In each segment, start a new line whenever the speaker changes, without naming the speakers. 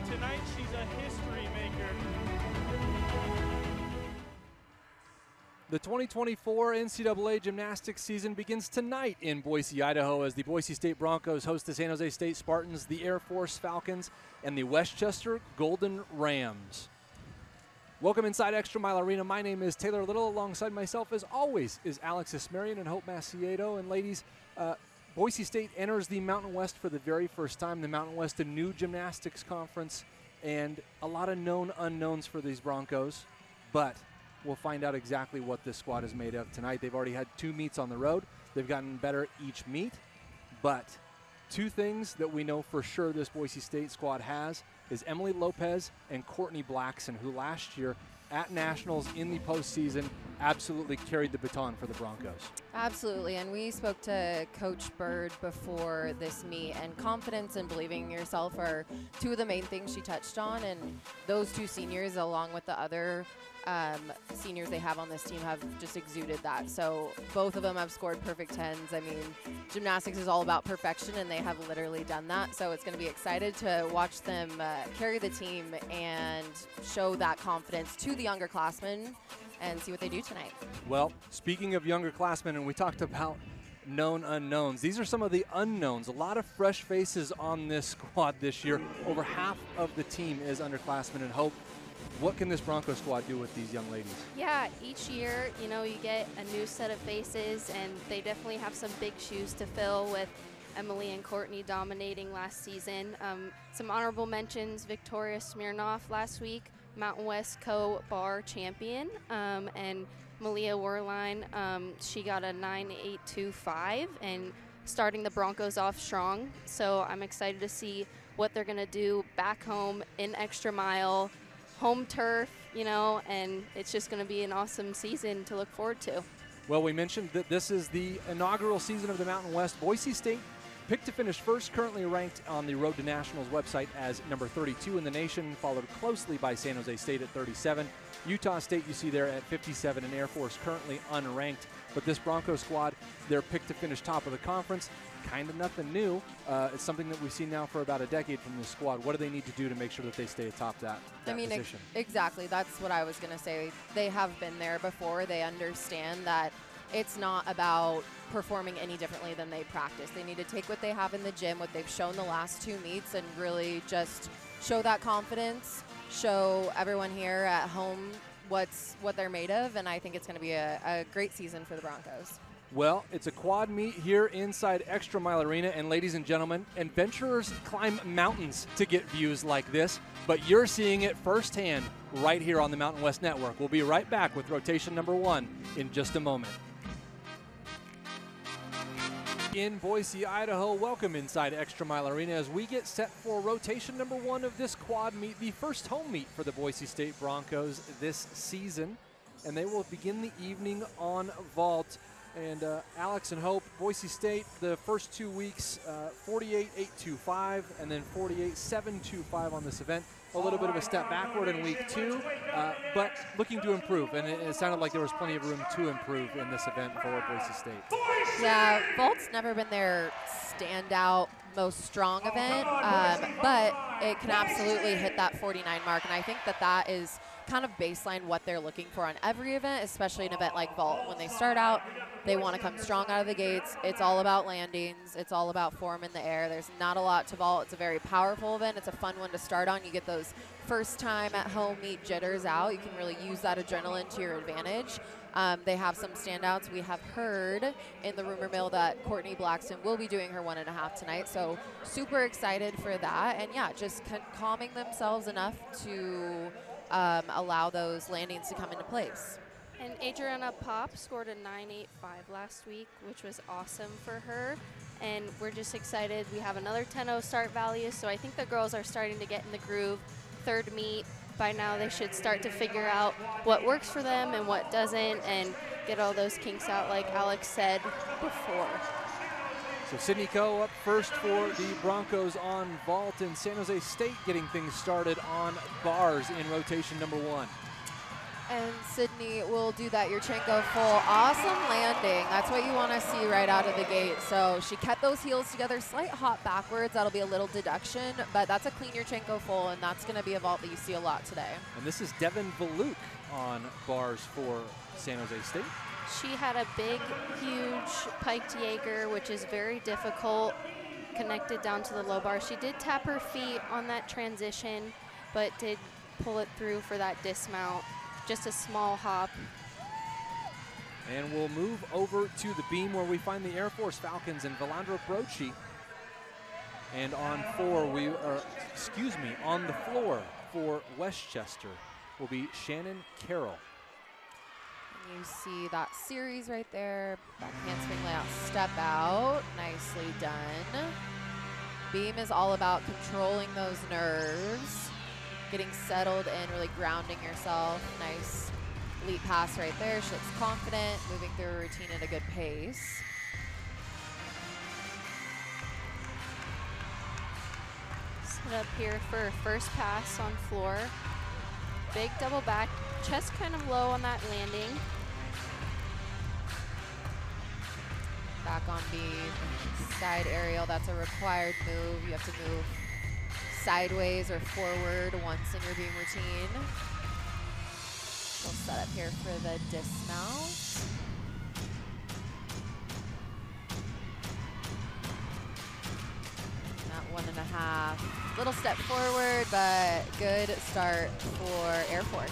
tonight she's a history maker.
The 2024 NCAA gymnastics season begins tonight in Boise, Idaho, as the Boise State Broncos host the San Jose State Spartans, the Air Force Falcons, and the Westchester Golden Rams. Welcome inside Extra Mile Arena. My name is Taylor Little. Alongside myself, as always, is Alex Ismarian and Hope Maciedo. And ladies, Boise State enters the Mountain West for the very first time. The Mountain West, a new gymnastics conference, and a lot of known unknowns for these Broncos. But we'll find out exactly what this squad is made of tonight. They've already had 2 meets on the road. They've gotten better each meet. But 2 things that we know for sure this Boise State squad has is Emily Lopez and Courtney Blackson, who last year at Nationals in the postseason absolutely carried the baton for the Broncos.
Absolutely, and we spoke to Coach Bird before this meet, and confidence and believing in yourself are 2 of the main things she touched on, and those 2 seniors, along with the other seniors they have on this team, have just exuded that. So both of them have scored perfect 10s. I mean, gymnastics is all about perfection, and they have literally done that. So it's going to be excited to watch them carry the team and show that confidence to the younger classmen and see what they do tonight.
Well, speaking of younger classmen, and we talked about known unknowns, these are some of the unknowns. A lot of fresh faces on this squad this year. Over half of the team is underclassmen. And Hope, what can this Bronco squad do with these young ladies?
Yeah, each year, you know, you get a new set of faces, and they definitely have some big shoes to fill, with Emily and Courtney dominating last season. Some honorable mentions: Victoria Smirnoff last week, Mountain West Co-Bar champion, and Malia Werlein, she got a 9.825 and starting the Broncos off strong. So I'm excited to see what they're going to do back home in Extra Mile, home turf, you know, and it's just going to be an awesome season to look forward to.
Well, we mentioned that this is the inaugural season of the Mountain West. Boise State picked to finish first, currently ranked on the Road to Nationals website as number 32 in the nation, followed closely by San Jose State at 37. Utah State you see there at 57, and Air Force currently unranked. But this Bronco squad, they're picked to finish top of the conference. Kind of nothing new. It's something that we've seen now for about a decade from this squad. What do they need to do to make sure that they stay atop that position?
Exactly. That's what I was going to say. They have been there before. They understand that it's not about performing any differently than they practice. They need to take what they have in the gym, what they've shown the last 2 meets, and really just show that confidence, show everyone here at home what they're made of, and I think it's going to be a great season for the Broncos.
Well, it's a quad meet here inside Extra Mile Arena, and ladies and gentlemen, adventurers climb mountains to get views like this, but you're seeing it firsthand right here on the Mountain West Network. We'll be right back with rotation number 1 in just a moment. In Boise, Idaho, welcome inside Extra Mile Arena as we get set for rotation number 1 of this quad meet, the first home meet for the Boise State Broncos this season, and they will begin the evening on vault. And Alex and Hope, Boise State, the first 2 weeks, 48.825 and then 48.725 on this event. A little bit of a step backward in week 2, but looking to improve. And it sounded like there was plenty of room to improve in this event for Boise State.
Yeah, vault's never been their standout, most strong event, but it can absolutely hit that 49 mark. And I think that is kind of baseline what they're looking for on every event, especially an event like vault. When they start out, they want to come strong out of the gates. It's all about landings. It's all about form in the air. There's not a lot to vault. It's a very powerful event. It's a fun one to start on. You get those first time at home meet jitters out. You can really use that adrenaline to your advantage. They have some standouts. We have heard in the rumor mill that Courtney Blackson will be doing her 1.5 tonight, so super excited for that. And yeah, just calming themselves enough to allow those landings to come into place.
And Adriana Pop scored a 9.85 last week, which was awesome for her. And we're just excited. We have another 10.0 start value, so I think the girls are starting to get in the groove. 3rd meet, by now they should start to figure out what works for them and what doesn't, and get all those kinks out like Alex said before.
So Sydney Coe up first for the Broncos on vault, and San Jose State getting things started on bars in rotation number 1.
And Sydney will do that Yurchenko full. Awesome landing. That's what you want to see right out of the gate. So she kept those heels together, slight hop backwards. That'll be a little deduction, but that's a clean Yurchenko full, and that's going to be a vault that you see a lot today.
And this is Devin Valuk on bars for San Jose State.
She had a big, huge piked Jaeger, which is very difficult, connected down to the low bar. She did tap her feet on that transition, but did pull it through for that dismount. Just a small hop.
And we'll move over to the beam where we find the Air Force Falcons and Valandra Brochi. And on on the floor for Westchester will be Shannon Carroll.
And you see that series right there. Back handspring layout, step out. Nicely done. Beam is all about controlling those nerves, getting settled and really grounding yourself. Nice leap pass right there. She looks confident, moving through a routine at a good pace.
Set up here for her first pass on floor. Big double back, chest kind of low on that landing.
Back on beam, side aerial, that's a required move. You have to move sideways or forward once in your beam routine. We'll set up here for the dismount. That 1.5. Little step forward, but good start for Air Force.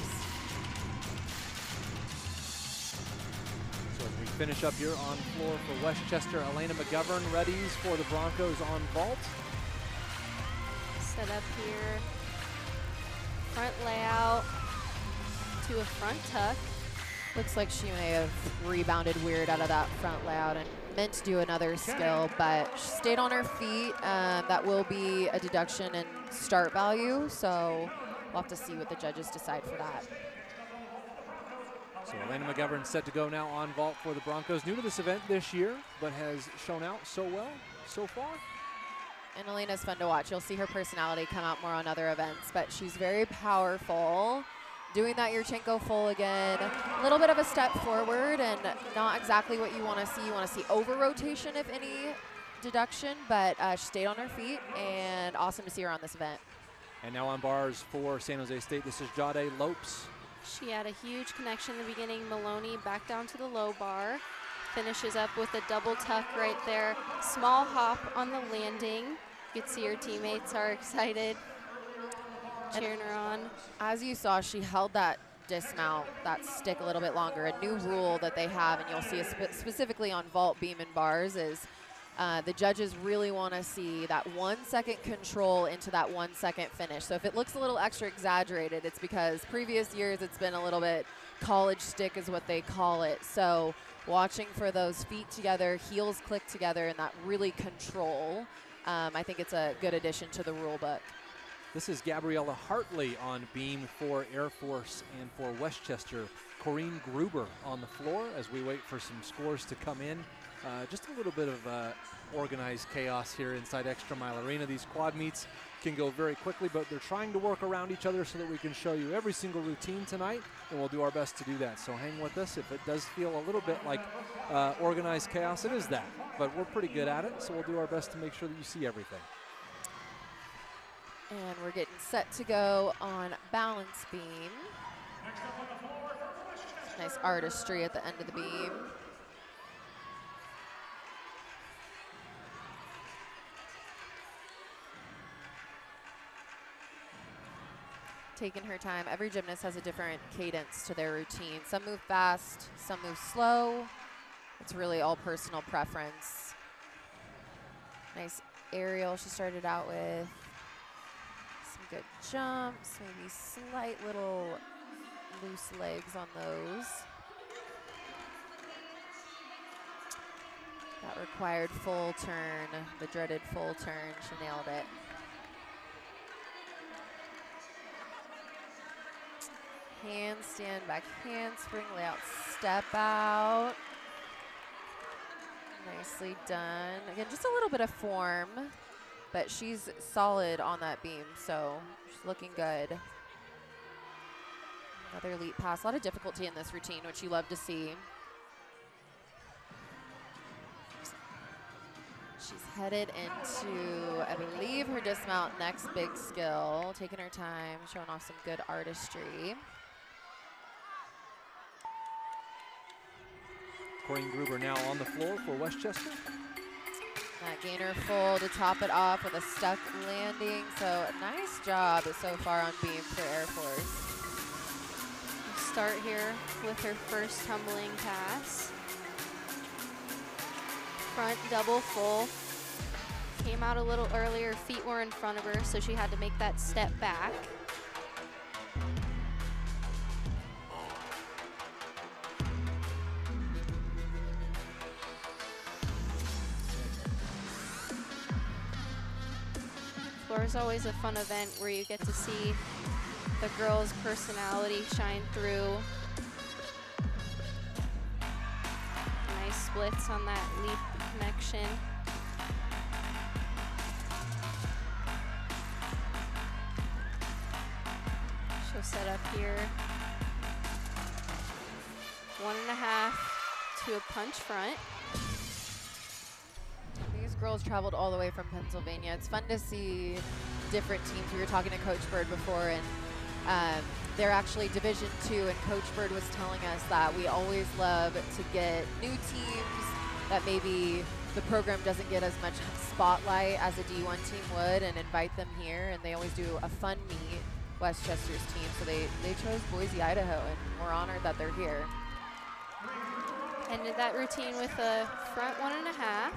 So as we finish up here on floor for Westchester, Elena McGovern readies for the Broncos on vault.
Set up here, front layout to a front tuck.
Looks like she may have rebounded weird out of that front layout and meant to do another skill, but she stayed on her feet. That will be a deduction in start value, so we'll have to see what the judges decide for that.
So Elena McGovern set to go now on vault for the Broncos. New to this event this year, but has shown out so well so far.
And Elena's fun to watch. You'll see her personality come out more on other events, but she's very powerful. Doing that Yurchenko full again. A little bit of a step forward and not exactly what you want to see. You want to see over rotation, if any deduction, but she stayed on her feet, and awesome to see her on this event.
And now on bars for San Jose State, this is Jade Lopes.
She had a huge connection in the beginning. Maloney back down to the low bar. Finishes up with a double tuck right there. Small hop on the landing. You can see her teammates are excited, cheering her on.
As you saw, she held that dismount, that stick a little bit longer. A new rule that they have, and you'll see specifically on vault, beam, and bars, is the judges really want to see that 1 second control into that 1 second finish. So if it looks a little extra exaggerated, it's because previous years it's been a little bit college stick is what they call it. So watching for those feet together, heels click together, and that really control. I think it's a good addition to the rule book.
This is Gabriella Hartley on beam for Air Force, and for Westchester, Corrine Gruber on the floor as we wait for some scores to come in. Just a little bit of organized chaos here inside Extra Mile Arena. These quad meets can go very quickly, but they're trying to work around each other so that we can show you every single routine tonight, and we'll do our best to do that. So hang with us. If it does feel a little bit like organized chaos, it is that, but we're pretty good at it, so we'll do our best to make sure that you see everything.
And we're getting set to go on balance beam. Nice artistry at the end of the beam. Taking her time. Every gymnast has a different cadence to their routine. Some move fast, some move slow. It's really all personal preference. Nice aerial she started out with. Some good jumps, maybe slight little loose legs on those. That required full turn, the dreaded full turn. She nailed it. Handstand, back handspring, layout, step out. Nicely done. Again, just a little bit of form, but she's solid on that beam, so she's looking good. Another leap pass. A lot of difficulty in this routine, which you love to see. She's headed into, I believe, her dismount next big skill. Taking her time, showing off some good artistry.
Corinne Gruber now on the floor for Westchester.
That gainer full to top it off with a stuck landing. So nice job so far on beam for Air Force.
Start here with her first tumbling pass. Front double full. Came out a little earlier, feet were in front of her, so she had to make that step back. Floor is always a fun event where you get to see the girls' personality shine through. Nice splits on that leap connection. She'll set up here. 1.5 to a punch front.
These girls traveled all the way from Pennsylvania. It's fun to see different teams. We were talking to Coach Bird before, and they're actually Division II, and Coach Bird was telling us that we always love to get new teams that maybe the program doesn't get as much spotlight as a D1 team would, and invite them here, and they always do a fun meet, Westchester's team, so they chose Boise, Idaho, and we're honored that they're here.
Ended that routine with a front 1.5.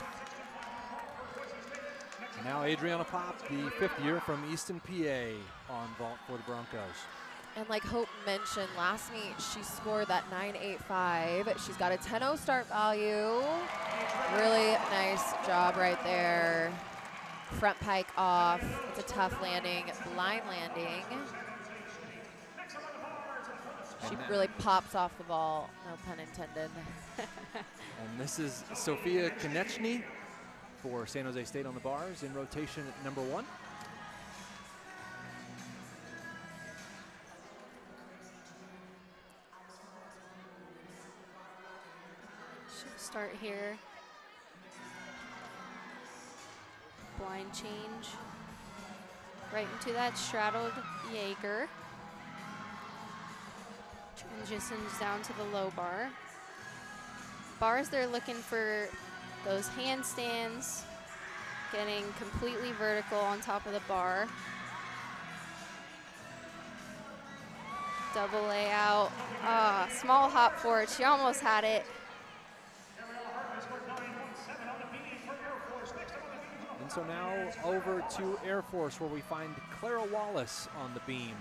Now Adriana Pop, the 5th year from Easton, PA, on vault for the Broncos.
And like Hope mentioned, last meet she scored that 9.85. She's got a 10.0 start value. Really nice job right there. Front pike off. It's a tough landing, blind landing. She really pops off the ball, no pun intended.
And this is Sophia Konechny for San Jose State on the bars in rotation at number 1.
She'll start here. Blind change. Right into that straddled Jaeger. Transitions down to the low bar. Bars, they're looking for those handstands, getting completely vertical on top of the bar. Double layout. Small hop forward. She almost had it.
And so now over to Air Force, where we find Clara Wallace on the beam.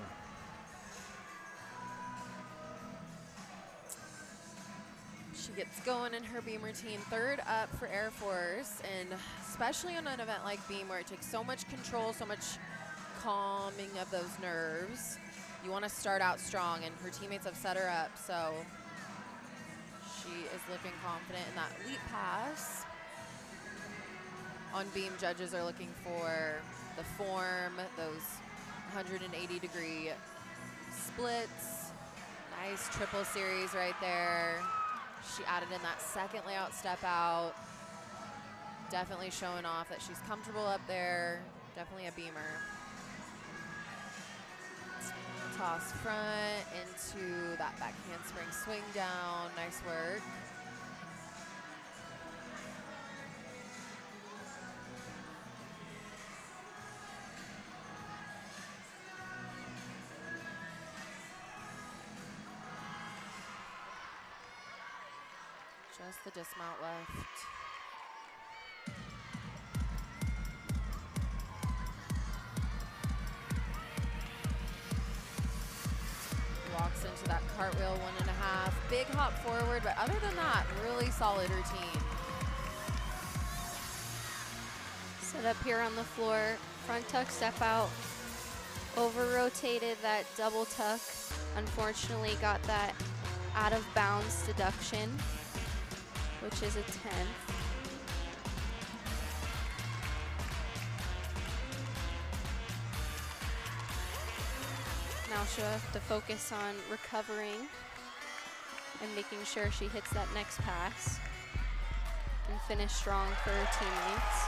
She gets going in her beam routine. 3rd up for Air Force, and especially on an event like beam where it takes so much control, so much calming of those nerves, you want to start out strong, and her teammates have set her up, so she is looking confident in that leap pass. On beam, judges are looking for the form, those 180-degree splits. Nice triple series right there. She added in that 2nd layout step out. Definitely showing off that she's comfortable up there. Definitely a beamer. Toss front into that back handspring swing down. Nice work. Just the dismount left. Walks into that cartwheel 1.5. Big hop forward, but other than that, really solid routine.
Set up here on the floor. Front tuck step out. Over rotated that double tuck. Unfortunately got that out of bounds deduction, which is a 10th. Now she'll have to focus on recovering and making sure she hits that next pass and finish strong for her teammates.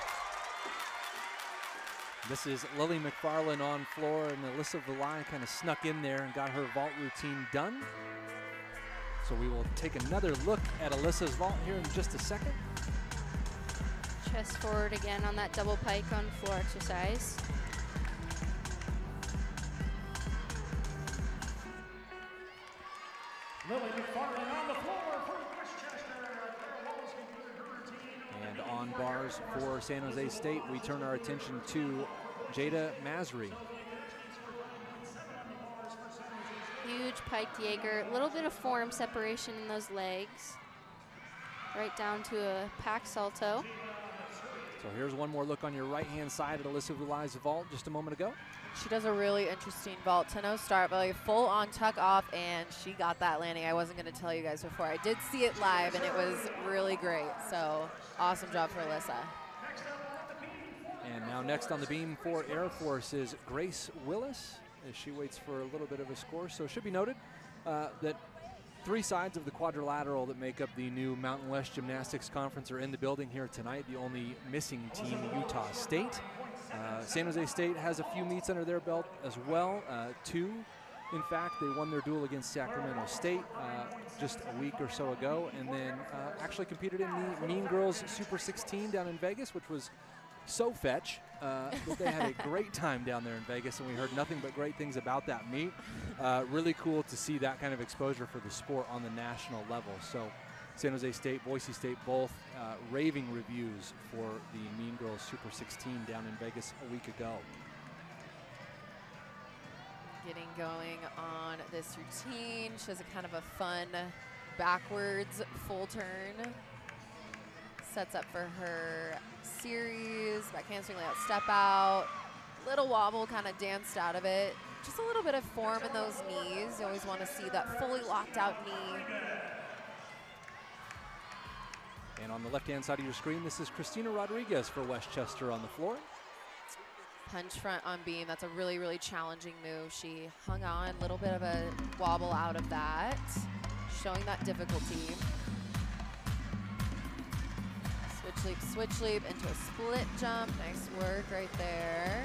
This is Lily McFarland on floor, and Alyssa Vilai kind of snuck in there and got her vault routine done. So we will take another look at Alyssa's vault here in just a second.
Chest forward again on that double pike on floor exercise.
Lily McFarland on the floor for Westchester.
And on bars for San Jose State, we turn our attention to Jada Masri.
Huge piked Jaeger, a little bit of form separation in those legs. Right down to a pack salto.
So here's one more look on your right-hand side at Alyssa Vilai's vault just a moment ago.
She does a really interesting vault to no start belly, full on tuck off, and she got that landing. I wasn't going to tell you guys before. I did see it live, and it was really great. So awesome job for Alyssa.
And now next on the beam for Air Force is Grace Willis as she waits for a little bit of a score. So it should be noted that 3 sides of the quadrilateral that make up the new Mountain West Gymnastics Conference are in the building here tonight. The only missing team, Utah State. San Jose State has a few meets under their belt as well. 2, in fact, they won their duel against Sacramento State just a week or so ago, and then actually competed in the Mean Girls Super 16 down in Vegas, which was so fetch. But they had a great time down there in Vegas, and we heard nothing but great things about that meet. Really cool to see that kind of exposure for the sport on the national level. So San Jose State, Boise State, both raving reviews for the Mean Girls Super 16 down in Vegas a week ago.
Getting going on this routine. She has a kind of a fun backwards full turn. Sets up for her series, back handspring layout, step out, little wobble, kind of danced out of it. Just a little bit of form in those knees. You always want to see that fully locked out knee.
And on the left-hand side of your screen, this is Christina Rodriguez for Westchester on the floor.
Punch front on beam, that's a really, really challenging move. She hung on, a little bit of a wobble out of that, showing that difficulty. Switch leap into a split jump. Nice work right there.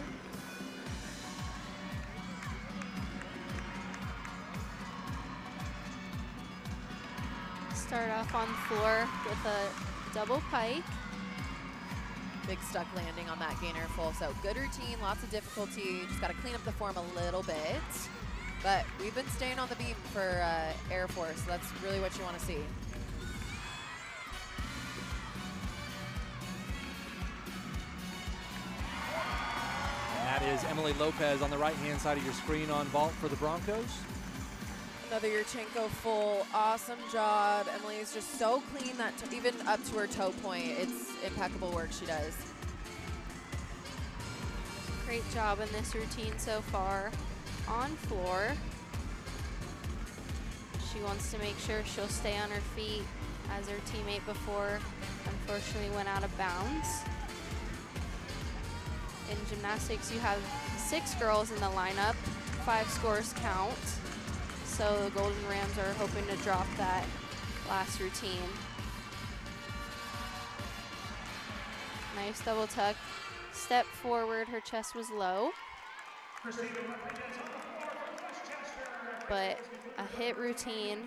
Start off on the floor with a double pike.
Big stuck landing on that gainer full. So good routine, lots of difficulty. Just got to clean up the form a little bit. But we've been staying on the beam for Air Force. So that's really what you want to see.
That is Emily Lopez on the right-hand side of your screen on vault for the Broncos.
Another Yurchenko full, awesome job. Emily's just so clean that even up to her toe point, it's impeccable work she does.
Great job in this routine so far. On floor, she wants to make sure she'll stay on her feet as her teammate before unfortunately went out of bounds. In gymnastics, you have 6 girls in the lineup, 5 scores count. So the Golden Rams are hoping to drop that last routine. Nice double tuck. Step forward, her chest was low. But a hit routine.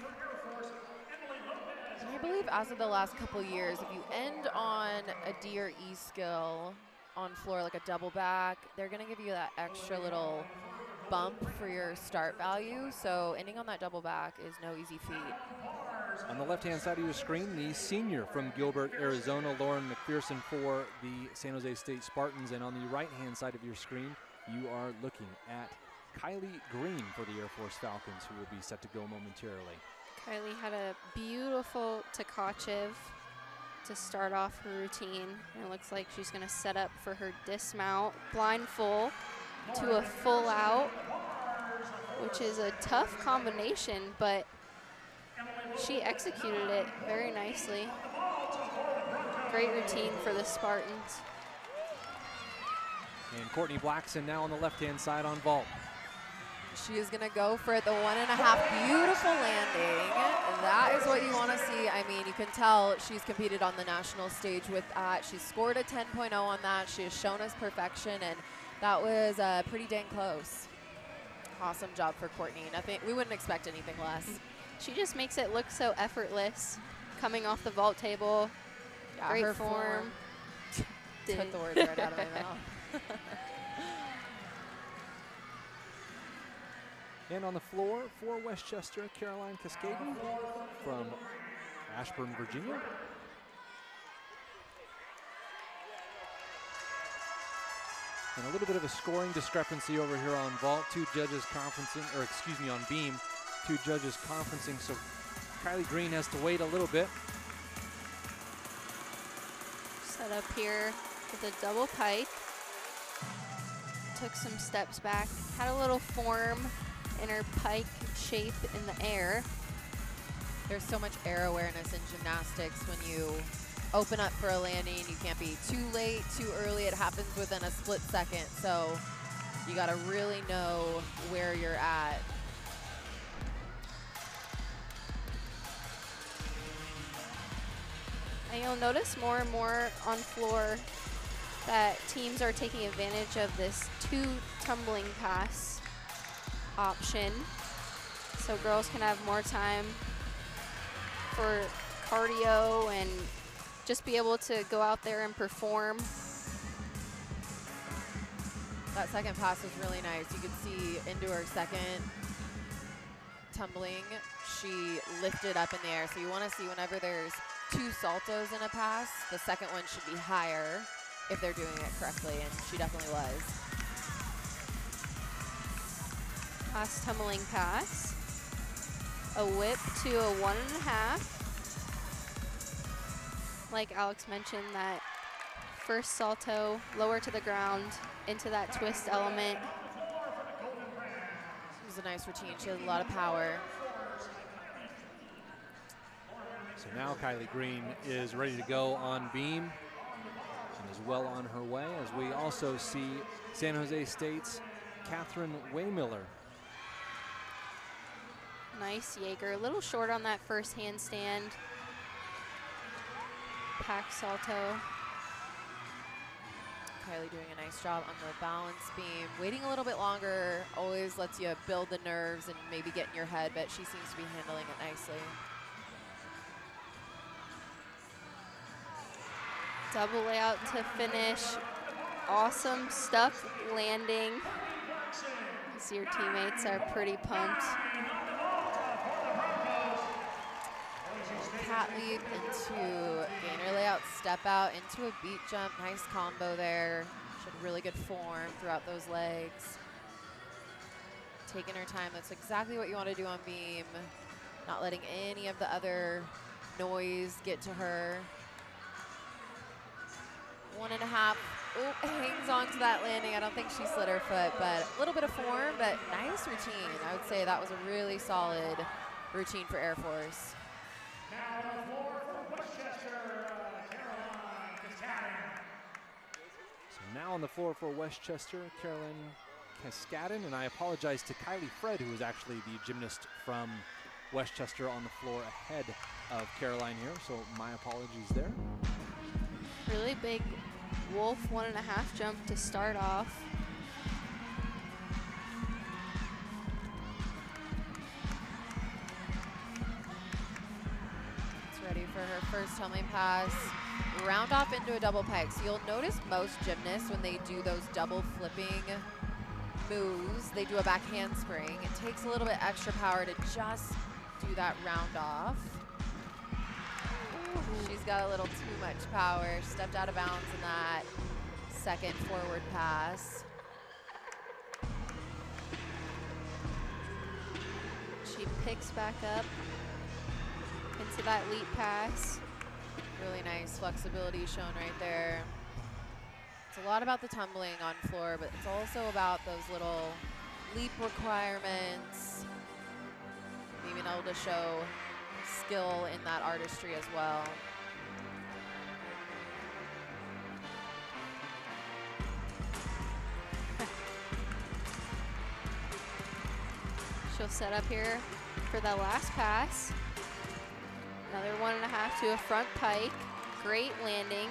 I believe as of the last couple years, if you end on a D or E skill on floor, like a double back, they're gonna give you that extra little bump for your start value. So ending on that double back is no easy feat.
On the left-hand side of your screen, the senior from Gilbert, Arizona, Lauren McPherson for the San Jose State Spartans. And on the right-hand side of your screen, you are looking at Kylie Green for the Air Force Falcons, who will be set to go momentarily.
Kylie had a beautiful Tkachev to start off her routine. And it looks like she's gonna set up for her dismount, blind full to a full out, which is a tough combination, but she executed it very nicely. Great routine for the Spartans.
And Courtney Blackson now on the left-hand side on vault.
She is going to go for the 1.5. Beautiful landing. That is what you want to see. I mean, you can tell she's competed on the national stage with that. She scored a 10.0 on that. She has shown us perfection, and that was pretty dang close. Awesome job for Courtney. Nothing, we wouldn't expect anything less.
She just makes it look so effortless coming off the vault table.
Yeah,
great
her
form.
Took the words right out of my mouth.
And on the floor for Westchester, Caroline Cascaden from Ashburn, Virginia. And a little bit of a scoring discrepancy over here on vault. Two judges conferencing, or excuse me, on beam. Two judges conferencing, so Kylie Green has to wait a little bit.
Set up here with a double pike. Took some steps back, had a little form in her pike shape in the air.
There's so much air awareness in gymnastics when you open up for a landing. You can't be too late, too early. It happens within a split second. So you got to really know where you're at.
And you'll notice more and more on floor that teams are taking advantage of this 2 tumbling pass option. So girls can have more time for cardio and just be able to go out there and perform.
That second pass was really nice. You could see into her second tumbling, she lifted up in the air. So you want to see whenever there's 2 saltos in a pass, the second one should be higher if they're doing it correctly, and she definitely was.
Last tumbling pass. A whip to a 1.5. Like Alex mentioned, that first salto, lower to the ground, into that twist element.
It was a nice routine. She has a lot of power.
So now Kylie Green is ready to go on beam and is well on her way, as we also see San Jose State's Catherine Waymiller.
Nice Jaeger, a little short on that first handstand. Pack salto.
Kylie doing a nice job on the balance beam. Waiting a little bit longer always lets you build the nerves and maybe get in your head, but she seems to be handling it nicely.
Double layout to finish. Awesome stuff landing. So your teammates are pretty pumped.
Cat leap into gainer layout, step out into a beat jump. Nice combo there. She had really good form throughout those legs. Taking her time. That's exactly what you want to do on beam. Not letting any of the other noise get to her. 1.5. Oh, hangs on to that landing. I don't think she slid her foot, but a little bit of form, but nice routine. I would say that was a really solid routine for Air Force.
Now on the floor for Westchester, Caroline Cascaden.
So now on the floor for Westchester, Caroline Cascaden, and I apologize to Kylie Fred, who is actually the gymnast from Westchester on the floor ahead of Caroline here, so my apologies there.
Really big wolf 1.5 jump to start off.
Ready for her first tumbling pass. Round off into a double pike. So you'll notice most gymnasts, when they do those double flipping moves, they do a back handspring. It takes a little bit extra power to just do that round off. She's got a little too much power. Stepped out of bounds in that second forward pass.
She picks back up into that leap pass.
Really nice flexibility shown right there. It's a lot about the tumbling on floor, but it's also about those little leap requirements, being able to show skill in that artistry as well.
She'll set up here for the last pass. Another 1.5 to a front pike. Great landing.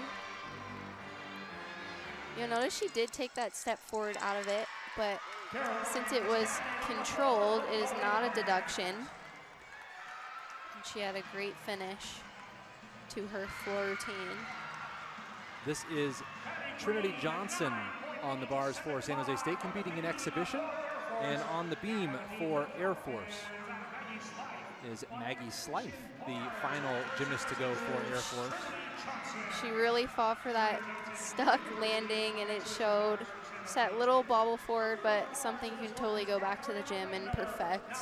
You'll notice she did take that step forward out of it, but since it was controlled, it is not a deduction. And she had a great finish to her floor routine.
This is Trinity Johnson on the bars for San Jose State, competing in exhibition. And on the beam for Air Force is Maggie Slife, the final gymnast to go for Air Force.
She really fought for that stuck landing, and it showed. Just that little bobble forward, but something you can totally go back to the gym and perfect.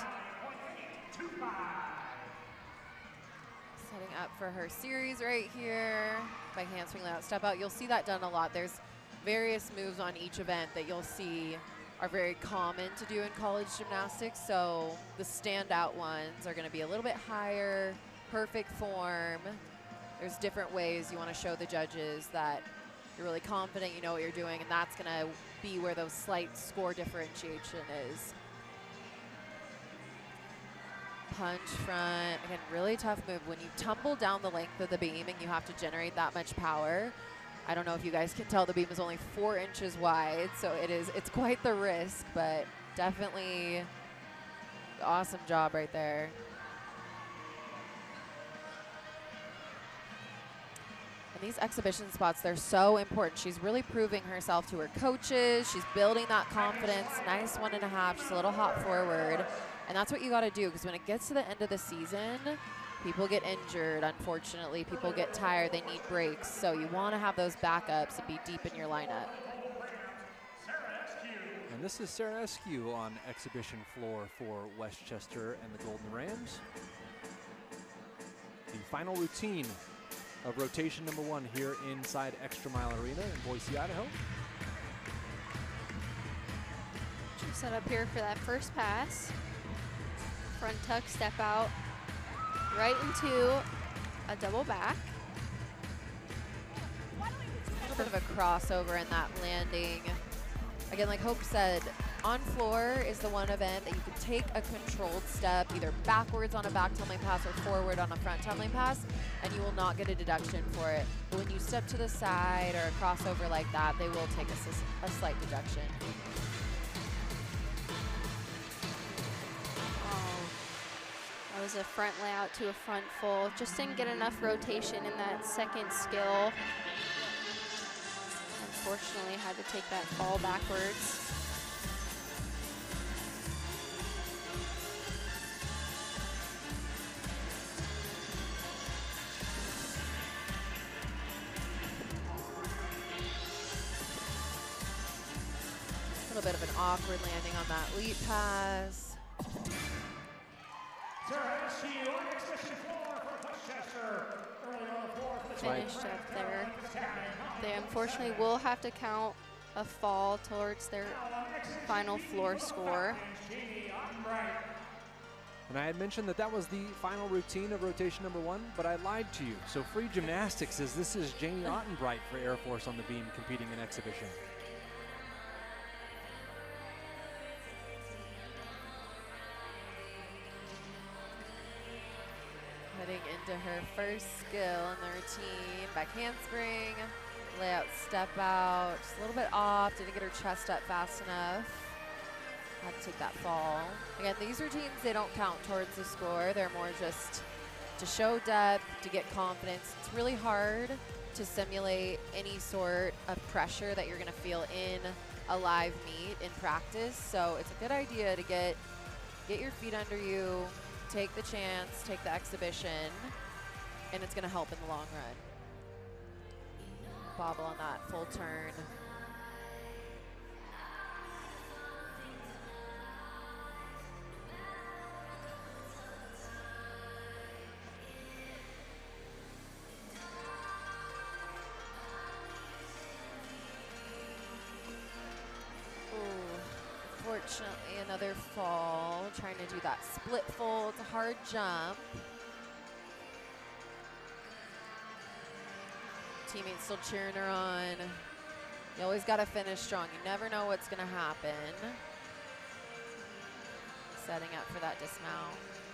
Setting up for her series right here. By handspring that step out. You'll see that done a lot. There's various moves on each event that you'll see are very common to do in college gymnastics. So the standout ones are going to be a little bit higher, perfect form. There's different ways you want to show the judges that you're really confident, you know what you're doing, and that's going to be where those slight score differentiation is. Punch front, again, really tough move. When you tumble down the length of the beam and you have to generate that much power, I don't know if you guys can tell, the beam is only 4 inches wide, so it's quite the risk, but definitely awesome job right there. And these exhibition spots, they're so important. She's really proving herself to her coaches. She's building that confidence. Nice 1.5, just a little hop forward. And that's what you got to do, because when it gets to the end of the season, people get injured, unfortunately. People get tired, they need breaks. So you want to have those backups and be deep in your lineup.
And this is Sarah Eskew on exhibition floor for Westchester and the Golden Rams. The final routine of rotation number 1 here inside Extra Mile Arena in Boise, Idaho.
She'll set up here for that first pass. Front tuck, step out, right into a double back.
A little bit of a crossover in that landing. Again, like Hope said, on floor is the one event that you can take a controlled step, either backwards on a back tumbling pass or forward on a front tumbling pass, and you will not get a deduction for it. But when you step to the side or a crossover like that, they will take a slight deduction.
That was a front layout to a front full. Just didn't get enough rotation in that second skill. Unfortunately, had to take that fall backwards.
A little bit of an awkward landing on that leap pass.
Finished up there. They unfortunately will have to count a fall towards their final floor score.
And I had mentioned that that was the final routine of rotation number 1, but I lied to you. So free gymnastics is this is Janie Ottenbright for Air Force on the beam competing in exhibition.
Heading into her first skill in the routine. Back handspring, layout step out. Just a little bit off, didn't get her chest up fast enough. Had to take that fall. Again, these routines, they don't count towards the score. They're more just to show depth, to get confidence. It's really hard to simulate any sort of pressure that you're gonna feel in a live meet in practice. So it's a good idea to get your feet under you, take the chance, take the exhibition, and it's gonna help in the long run. Bobble on that full turn. Unfortunately, another fall, trying to do that split full. It's a hard jump. Teammates still cheering her on. You always got to finish strong. You never know what's going to happen. Setting up for that dismount.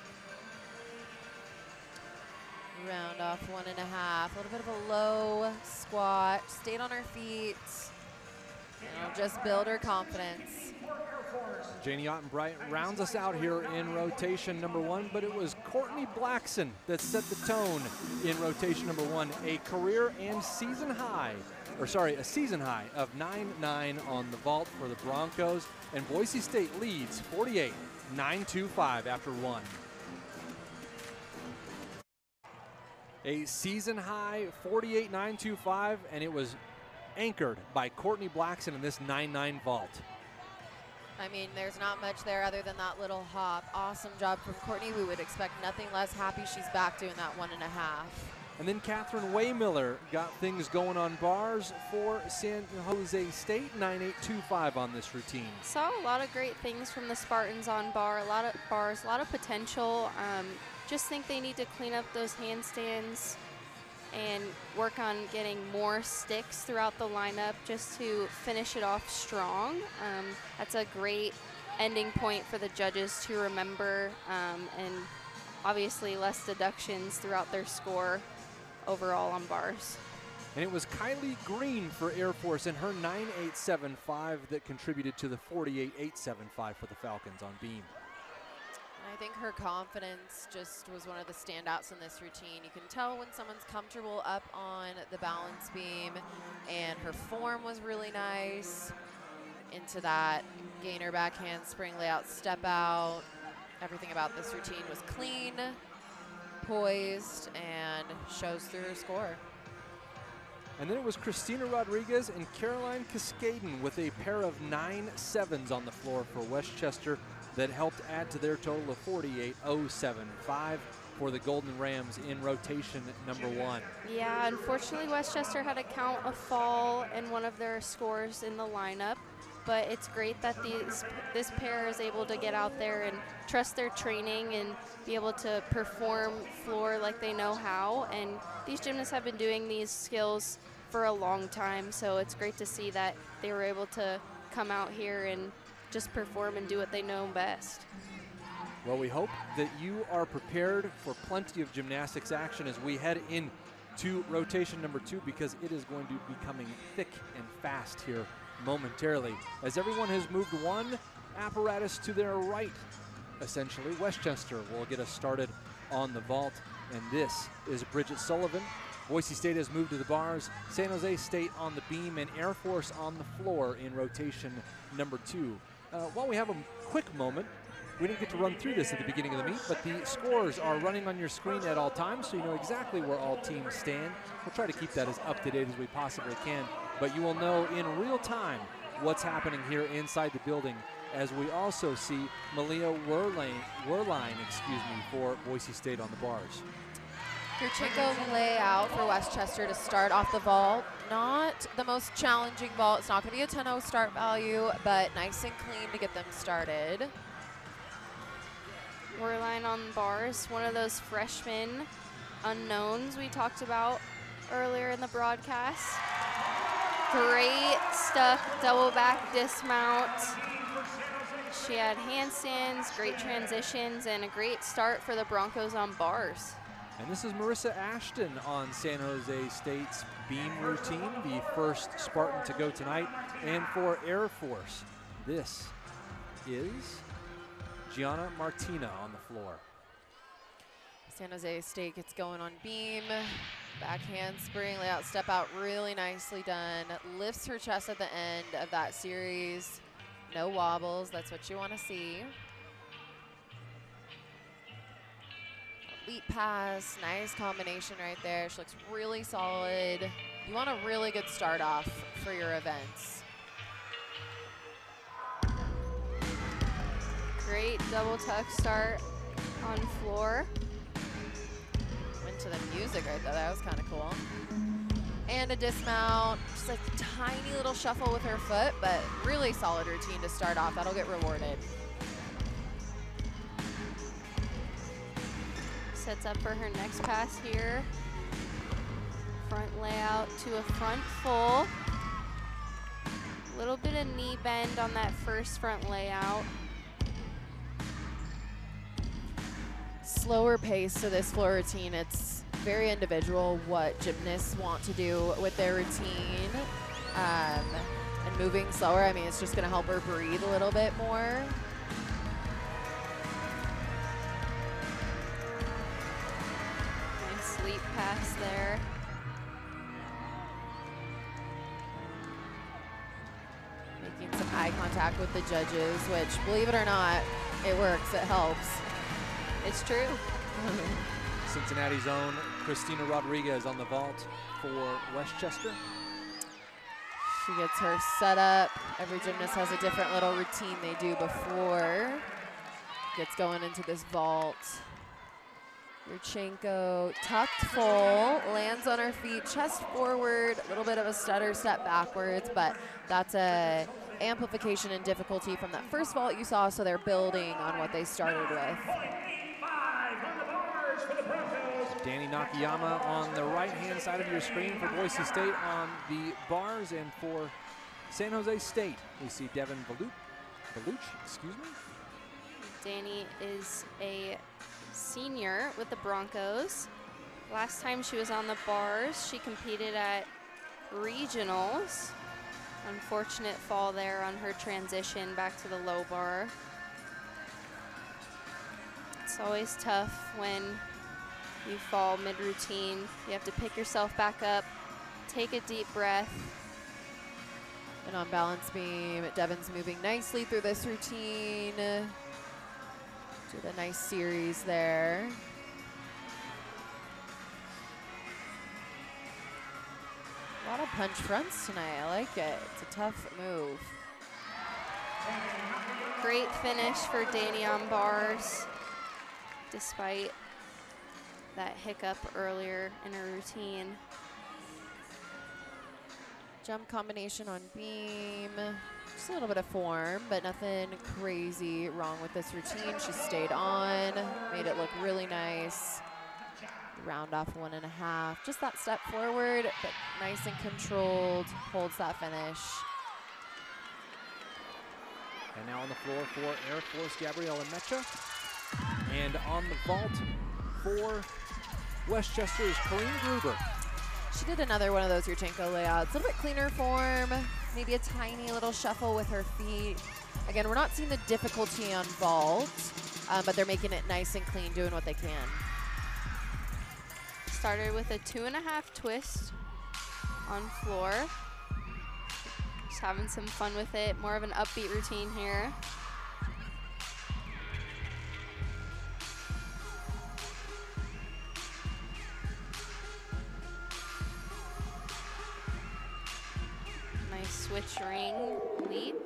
Round off 1.5, a little bit of a low squat, stayed on her feet, and will just build her confidence.
Janie Ottenbright rounds us out here in rotation number 1, but it was Courtney Blackson that set the tone in rotation number 1, a career and season high, or sorry, a season high of 9.9 on the vault for the Broncos, and Boise State leads 48-925 after 1. A season high 48-925, and it was anchored by Courtney Blackson in this 9.9 vault.
I mean, there's not much there other than that little hop. Awesome job from Courtney. We would expect nothing less. Happy she's back doing that 1.5.
And then Catherine Waymiller got things going on bars for San Jose State, 9.825 on this routine.
Saw a lot of great things from the Spartans on bar, a lot of bars, a lot of potential. Just think they need to clean up those handstands and work on getting more sticks throughout the lineup just to finish it off strong. That's a great ending point for the judges to remember, and obviously less deductions throughout their score overall on bars.
And it was Kylie Green for Air Force and her 9.875 that contributed to the 48.875 for the Falcons on beam.
I think her confidence just was one of the standouts in this routine. You can tell when someone's comfortable up on the balance beam, and her form was really nice. Into that gainer back handspring layout step out. Everything about this routine was clean, poised, and shows through her score.
And then it was Christina Rodriguez and Caroline Cascaden with a pair of 9.7s on the floor for Westchester that helped add to their total of 48.075 for the Golden Rams in rotation number 1.
Yeah, unfortunately Westchester had to count a fall in one of their scores in the lineup, but it's great that this pair is able to get out there and trust their training and be able to perform floor like they know how. And these gymnasts have been doing these skills for a long time, so it's great to see that they were able to come out here and just perform and do what they know best.
Well, we hope that you are prepared for plenty of gymnastics action as we head into rotation number 2, because it is going to be coming thick and fast here momentarily, as everyone has moved one apparatus to their right. Essentially, Westchester will get us started on the vault, and this is Bridget Sullivan. Boise State has moved to the bars, San Jose State on the beam, and Air Force on the floor in rotation number 2. While we have a quick moment, we didn't get to run through this at the beginning of the meet, but the scores are running on your screen at all times, so you know exactly where all teams stand. We'll try to keep that as up to date as we possibly can, but you will know in real time what's happening here inside the building, as we also see Malia Werline, for Boise State on the bars.
Kurchenko layout for Westchester to start off the vault. Not the most challenging vault. It's not going to be a 10-0 start value, but nice and clean to get them started.
Werline on bars, one of those freshman unknowns we talked about earlier in the broadcast. Great stuff, double back dismount. She had handstands, great transitions, and a great start for the Broncos on bars.
And this is Marissa Ashton on San Jose State's beam routine, the first Spartan to go tonight. And for Air Force, this is Gianna Martina on the floor.
San Jose State gets going on beam. Back handspring, layout step out, really nicely done. Lifts her chest at the end of that series. No wobbles, that's what you want to see. Elite pass, nice combination right there. She looks really solid. You want a really good start off for your events.
Great double tuck start on floor.
Went to the music right there, that was kind of cool. And a dismount, just a tiny little shuffle with her foot, but really solid routine to start off. That'll get rewarded.
Sets up for her next pass here. Front layout to a front full. Little bit of knee bend on that first front layout.
slower pace to this floor routine. It's very individual what gymnasts want to do with their routine. And moving slower, I mean, it's just gonna help her breathe a little bit more.
Nice leap pass there.
Making some eye contact with the judges, which, believe it or not, it works, it helps.
It's true.
Cincinnati's own Christina Rodriguez on the vault for Westchester.
She gets her set up. Every gymnast has a different little routine they do before. Gets going into this vault. Yurchenko tucked full, lands on her feet, chest forward, a little bit of a stutter step backwards, but that's a amplification in difficulty from that first vault you saw, so they're building on what they started with.
Danny Nakayama on the right-hand side of your screen for Boise State on the bars, and for San Jose State, we see Devin Baluch, excuse me.
Danny is a senior with the Broncos. Last time she was on the bars, she competed at regionals. Unfortunate fall there on her transition back to the low bar. It's always tough when you fall mid-routine. You have to pick yourself back up, take a deep breath.
And on balance beam, Devin's moving nicely through this routine. Did a nice series there. A lot of punch fronts tonight, I like it. It's a tough move.
Great finish for Danny on bars, despite that hiccup earlier in her routine.
Jump combination on beam. Just a little bit of form, but nothing crazy wrong with this routine. She stayed on, made it look really nice. Round off 1.5. Just that step forward, but nice and controlled, holds that finish.
And now on the floor for Air Force, Gabriella Mecha. And on the vault for Westchester's Corinne Gruber.
She did another one of those Yurchenko layouts. A little bit cleaner form, maybe a tiny little shuffle with her feet. Again, we're not seeing the difficulty on vault, but they're making it nice and clean, doing what they can.
Started with a 2.5 twist on floor. Just having some fun with it. More of an upbeat routine here. Nice switch ring leap.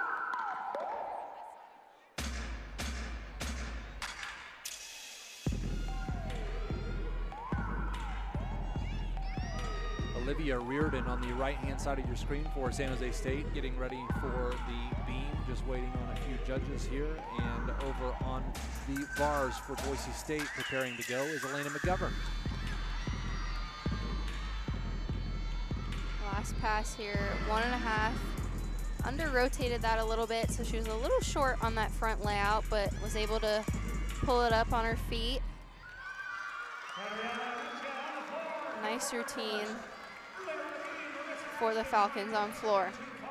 Olivia Reardon on the right-hand side of your screen for San Jose State, getting ready for the beam, just waiting on a few judges here. And over on the bars for Boise State, preparing to go, is Elena McGovern.
Last pass here, 1.5. Under-rotated that a little bit, so she was a little short on that front layout, but was able to pull it up on her feet. Nice routine for the Falcons on floor.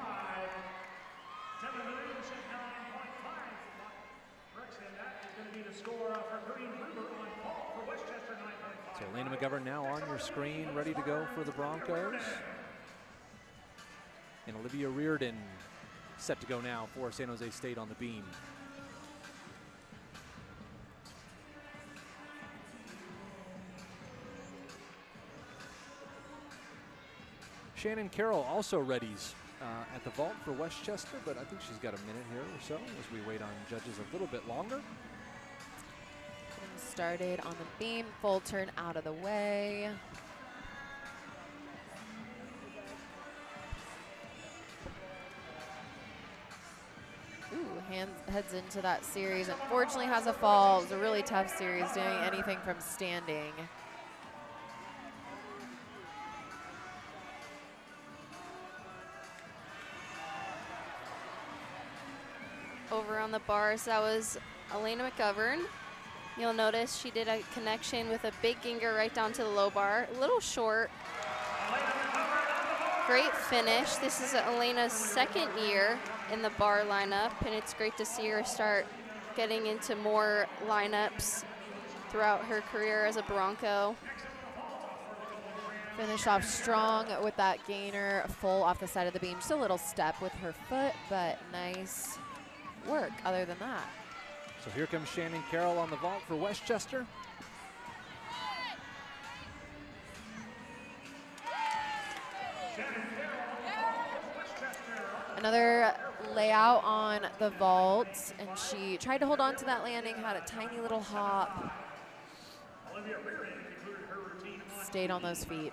So Elena McGovern now on your screen, ready to go for the Broncos. And Olivia Reardon set to go now for San Jose State on the beam. Shannon Carroll also readies at the vault for Westchester, but I think she's got a minute here or so as we wait on judges a little bit longer.
Getting started on the beam, full turn out of the way. Ooh, heads into that series. Unfortunately has a fall. It was a really tough series, doing anything from standing.
Over on the bars, that was Elena McGovern. You'll notice she did a connection with a big ginger right down to the low bar. A little short. Great finish. This is Elena's second year in the bar lineup, and it's great to see her start getting into more lineups throughout her career as a Bronco.
Finish off strong with that gainer full off the side of the beam. Just a little step with her foot, but nice work other than that.
So here comes Shannon Carroll on the vault for Westchester.
Another layout on the vault, and she tried to hold on to that landing, had a tiny little hop. Stayed on those feet.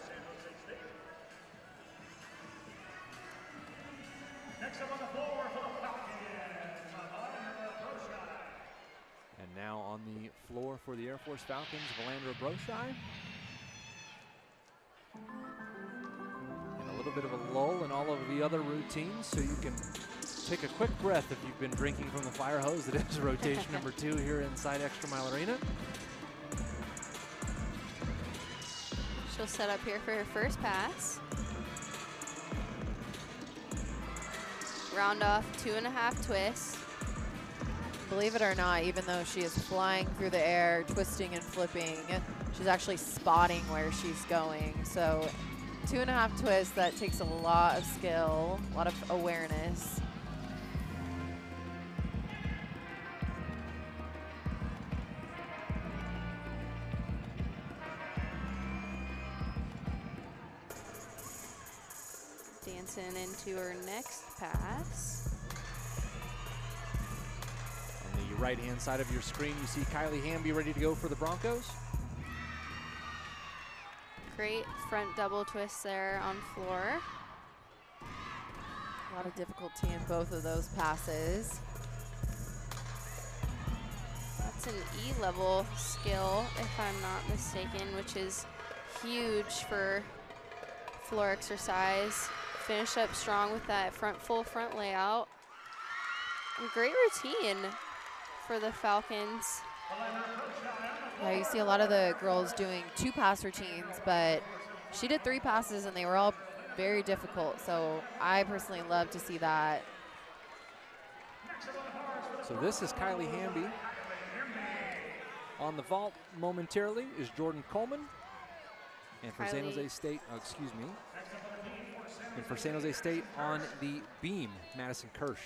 And now on the floor for the Air Force Falcons, Valandra Broshai. And a little bit of a lull in all of the other routines, so you can take a quick breath if you've been drinking from the fire hose. That is rotation number 2 here inside Extra Mile Arena.
She'll set up here for her first pass. Round off 2.5 twists.
Believe it or not, even though she is flying through the air, twisting and flipping, she's actually spotting where she's going. So 2.5 twists, that takes a lot of skill, a lot of awareness.
Dancing into her next pass.
On the right-hand side of your screen, you see Kylie Hamby ready to go for the Broncos.
Great front double twist there on floor.
A lot of difficulty in both of those passes.
That's an E-level skill, if I'm not mistaken, which is huge for floor exercise. Finish up strong with that full front layout. And great routine for the Falcons.
Yeah, you see a lot of the girls doing 2-pass routines, but she did 3 passes and they were all very difficult. So I personally love to see that.
So this is Kylie Hamby. On the vault momentarily is Jordan Coleman. And for San Jose State, And for San Jose State on the beam, Madison Kirsch.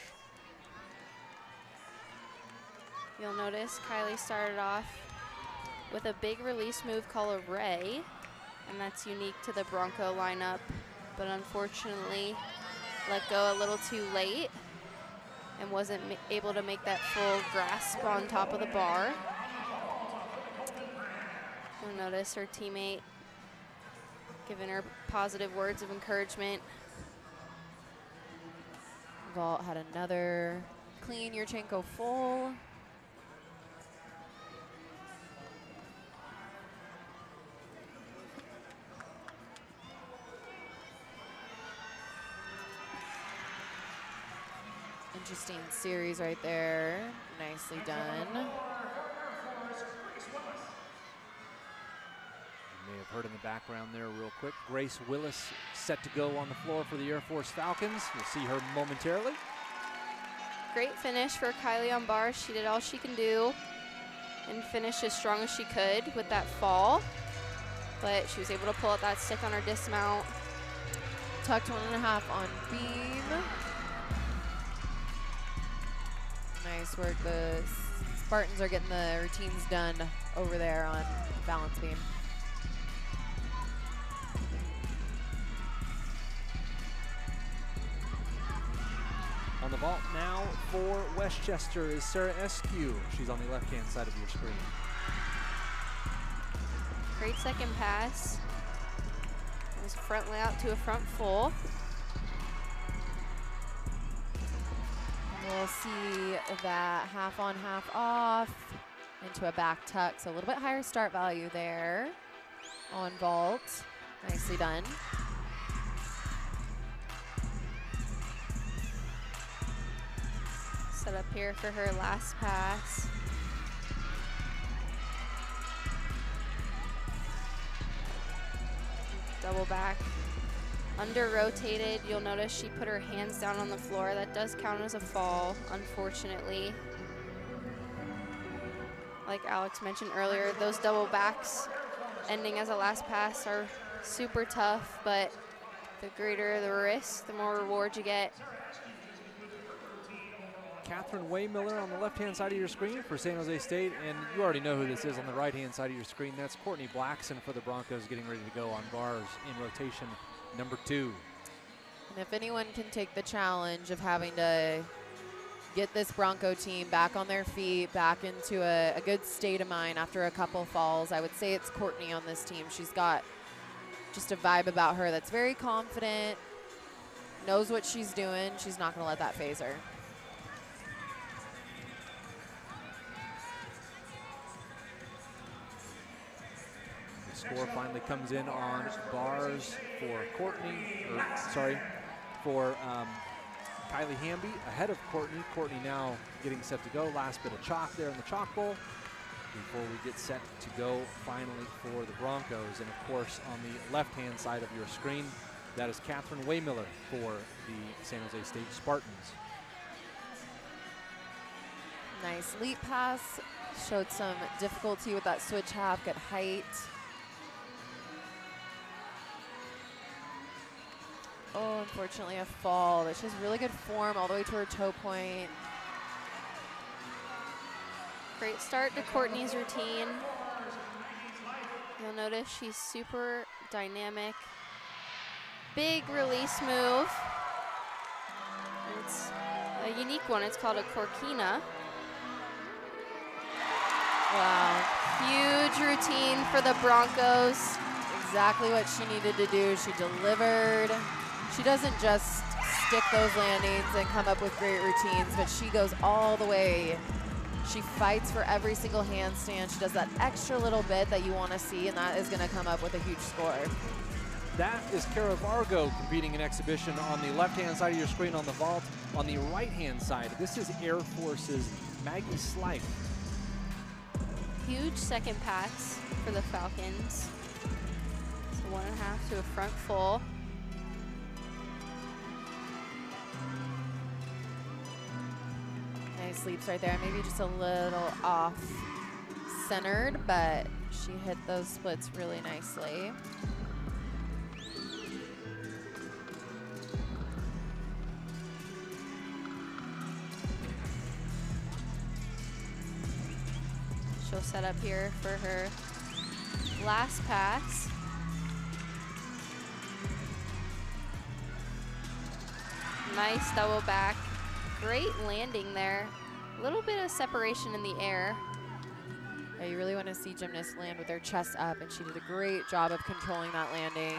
You'll notice Kylie started off with a big release move called a Ray, and that's unique to the Bronco lineup, but unfortunately let go a little too late and wasn't able to make that full grasp on top of the bar. You'll notice her teammate giving her positive words of encouragement.
Vault had another clean Yurchenko full. Interesting series right there. Nicely done.
You may have heard in the background there real quick. Grace Willis set to go on the floor for the Air Force Falcons. You'll see her momentarily.
Great finish for Kylie on bars. She did all she can do and finished as strong as she could with that fall. But she was able to pull out that stick on her dismount.
Tucked 1.5 on beam. Nice work. The Spartans are getting the routines done over there on balance beam.
On the vault now for Westchester is Sarah Eskew. She's on the left-hand side of your screen.
Great second pass. It was a front layout to a front full.
We'll see that half on, half off into a back tuck. So a little bit higher start value there on vault. Nicely done.
Set up here for her last pass. double back. Under rotated, you'll notice she put her hands down on the floor. That does count as a fall, unfortunately. Like Alex mentioned earlier, those double backs ending as a last pass are super tough, but the greater the risk, the more reward you get.
Catherine Waymiller on the left-hand side of your screen for San Jose State, and you already know who this is on the right-hand side of your screen. That's Courtney Blackson for the Broncos, getting ready to go on bars in rotation number 2.
And if anyone can take the challenge of having to get this Bronco team back on their feet, back into a good state of mind after a couple falls, I would say it's Courtney on this team. She's got just a vibe about her that's very confident, knows what she's doing. She's not going to let that phase her.
Score finally comes in on bars for Courtney, for Kylie Hamby ahead of Courtney. Courtney now getting set to go. Last bit of chalk there in the chalk bowl before we get set to go finally for the Broncos. And of course, on the left-hand side of your screen, that is Catherine Waymiller for the San Jose State Spartans.
Nice leap pass. Showed some difficulty with that switch half at height. Oh, unfortunately a fall, but she has really good form all the way to her toe point.
Great start to Courtney's routine. You'll notice she's super dynamic. Big release move. And it's a unique one. It's called a Corkina.
Wow.
Huge routine for the Broncos.
Exactly what she needed to do. She delivered. She doesn't just stick those landings and come up with great routines, but she goes all the way. She fights for every single handstand. She does that extra little bit that you want to see, and that is going to come up with a huge score.
That is Kara Vargo competing in exhibition on the left-hand side of your screen on the vault. On the right-hand side, this is Air Force's Maggie Slife.
Huge second pass for the Falcons. So 1.5 to a front full.
Nice leaps right there. Maybe just a little off-centered, but she hit those splits really nicely.
She'll set up here for her last pass. Nice double back. Great landing there. A little bit of separation in the air.
Yeah, you really want to see gymnasts land with their chest up, and she did a great job of controlling that landing.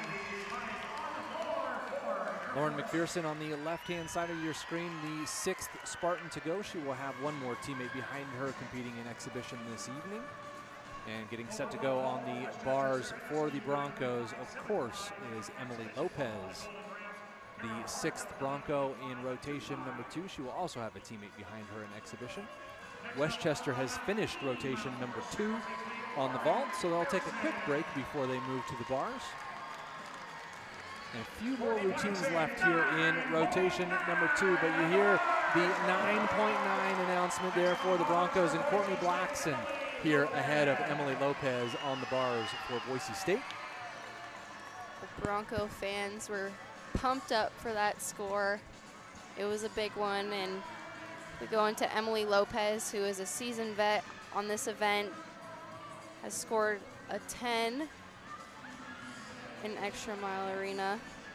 Lauren McPherson on the left-hand side of your screen, the 6th Spartan to go. She will have one more teammate behind her competing in exhibition this evening. And getting set to go on the bars for the Broncos, of course, is Emily Lopez, the 6th Bronco in rotation number 2. She will also have a teammate behind her in exhibition. Westchester has finished rotation number 2 on the vault, so they'll take a quick break before they move to the bars. And a few more routines left here in rotation number 2, but you hear the 9.9 announcement there for the Broncos and Courtney Blackson here ahead of Emily Lopez on the bars for Boise State.
The Bronco fans were pumped up for that score. It was a big one, and we go into Emily Lopez, who is a seasoned vet on this event, has scored a 10 in extra mile arena.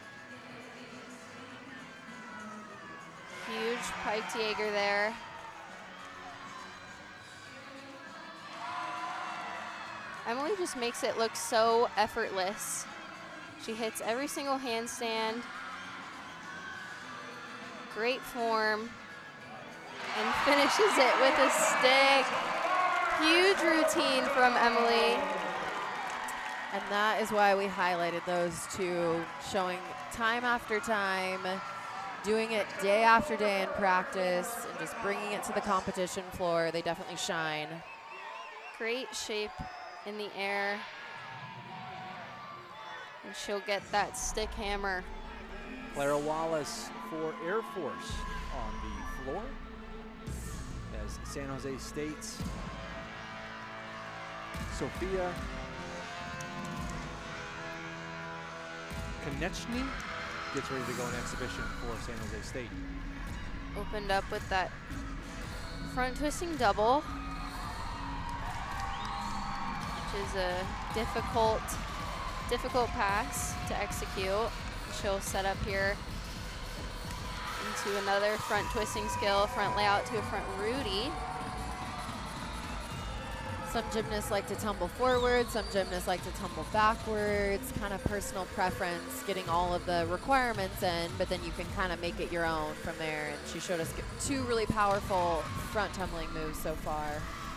Huge piped Jaeger there. Emily just makes it look so effortless. She hits every single handstand. Great form. And finishes it with a stick. Huge routine from Emily.
And that is why we highlighted those two, showing time after time, doing it day after day in practice, and just bringing it to the competition floor. They definitely shine.
Great shape in the air. And she'll get that stick hammer.
Clara Wallace for Air Force on the floor as San Jose State's Sophia Konechny gets ready to go in exhibition for San Jose State.
Opened up with that front twisting double, which is a difficult pass to execute. She'll set up here into another front twisting skill, front layout to a front Rudy.
Some gymnasts like to tumble forward, some gymnasts like to tumble backwards, kind of personal preference, getting all of the requirements in, but then you can kind of make it your own from there. And she showed us 2 really powerful front tumbling moves so far.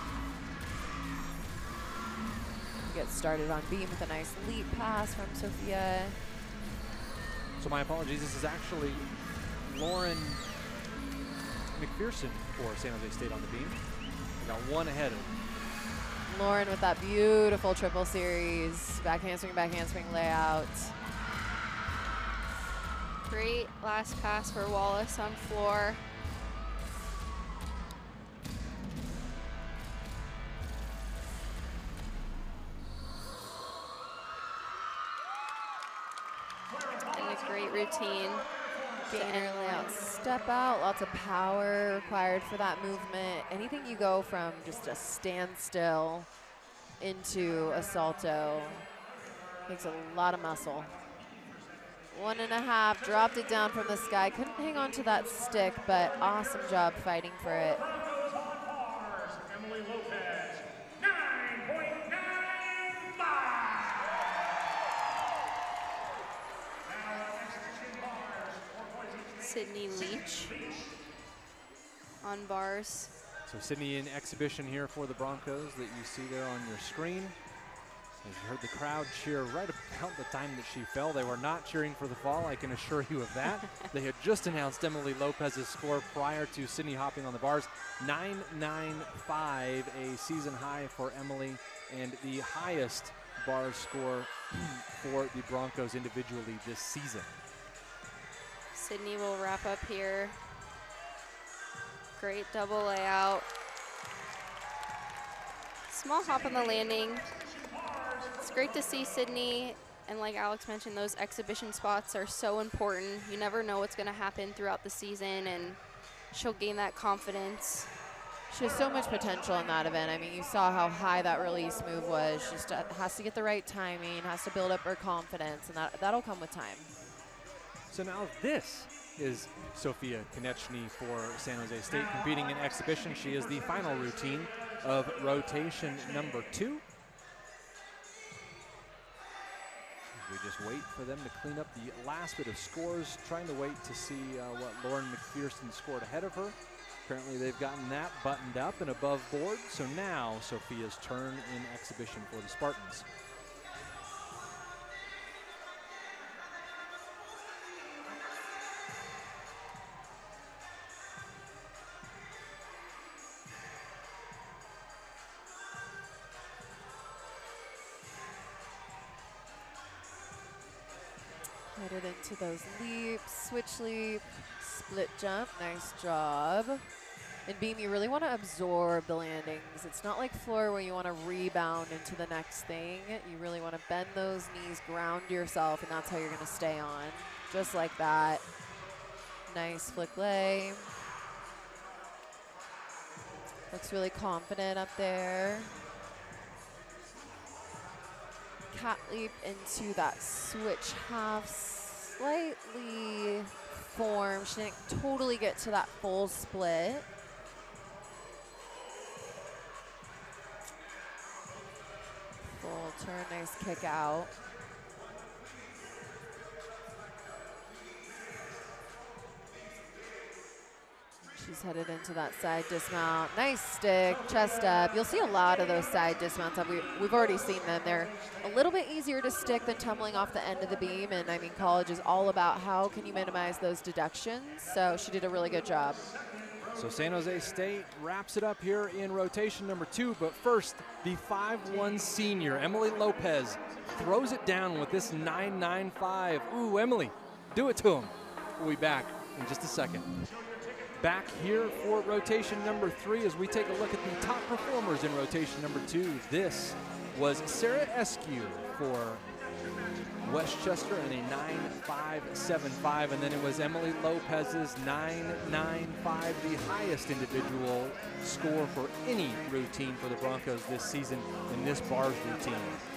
Get started on beam with a nice leap pass from Sophia.
So my apologies, this is actually Lauren McPherson for San Jose State on the beam. We got 1 ahead of
Lauren with that beautiful triple series, back handspring layout.
Great last pass for Wallace on floor. And a great routine.
Gainer layout, step out, lots of power required for that movement. Anything you go from just a standstill into a salto takes a lot of muscle. 1.5, dropped it down from the sky. Couldn't hang on to that stick, but awesome job fighting for it.
Sydney Leach on bars.
So Sydney in exhibition here for the Broncos that you see there on your screen. As you heard the crowd cheer right about the time that she fell. They were not cheering for the fall, I can assure you of that. They had just announced Emily Lopez's score prior to Sydney hopping on the bars. 9.95, a season high for Emily, and the highest bar score for the Broncos individually this season.
Sydney will wrap up here. Great double layout. Small hop on the landing. It's great to see Sydney, and like Alex mentioned, those exhibition spots are so important. You never know what's going to happen throughout the season, and she'll gain that confidence.
She has so much potential in that event. I mean, you saw how high that release move was. She just has to get the right timing, has to build up her confidence, and that'll come with time.
So now this is Sophia Konechny for San Jose State competing in exhibition. She is the final routine of rotation number 2. We just wait for them to clean up the last bit of scores, trying to wait to see what Lauren McPherson scored ahead of her. Apparently they've gotten that buttoned up and above board, so now Sophia's turn in exhibition for the Spartans.
Headed into those leaps, switch leap, split jump, nice job. In beam, you really want to absorb the landings. It's not like floor where you want to rebound into the next thing. You really want to bend those knees, ground yourself, and that's how you're going to stay on. Just like that. Nice flick lay. Looks really confident up there. Cat leap into that switch half, slightly formed. She didn't totally get to that full split. Full turn, nice kick out. She's headed into that side dismount. Nice stick, chest up. You'll see a lot of those side dismounts. We've already seen them. They're a little bit easier to stick than tumbling off the end of the beam. And I mean, college is all about how can you minimize those deductions. So she did a really good job.
So San Jose State wraps it up here in rotation number 2, but first, the 5'1" senior, Emily Lopez, throws it down with this 9.95. Ooh, Emily, do it to him. We'll be back in just a second. Back here for rotation number 3 as we take a look at the top performers in rotation number 2. This was Sarah Eskew for Westchester in a 9.575, and then it was Emily Lopez's 9.95, the highest individual score for any routine for the Broncos this season in this bars routine.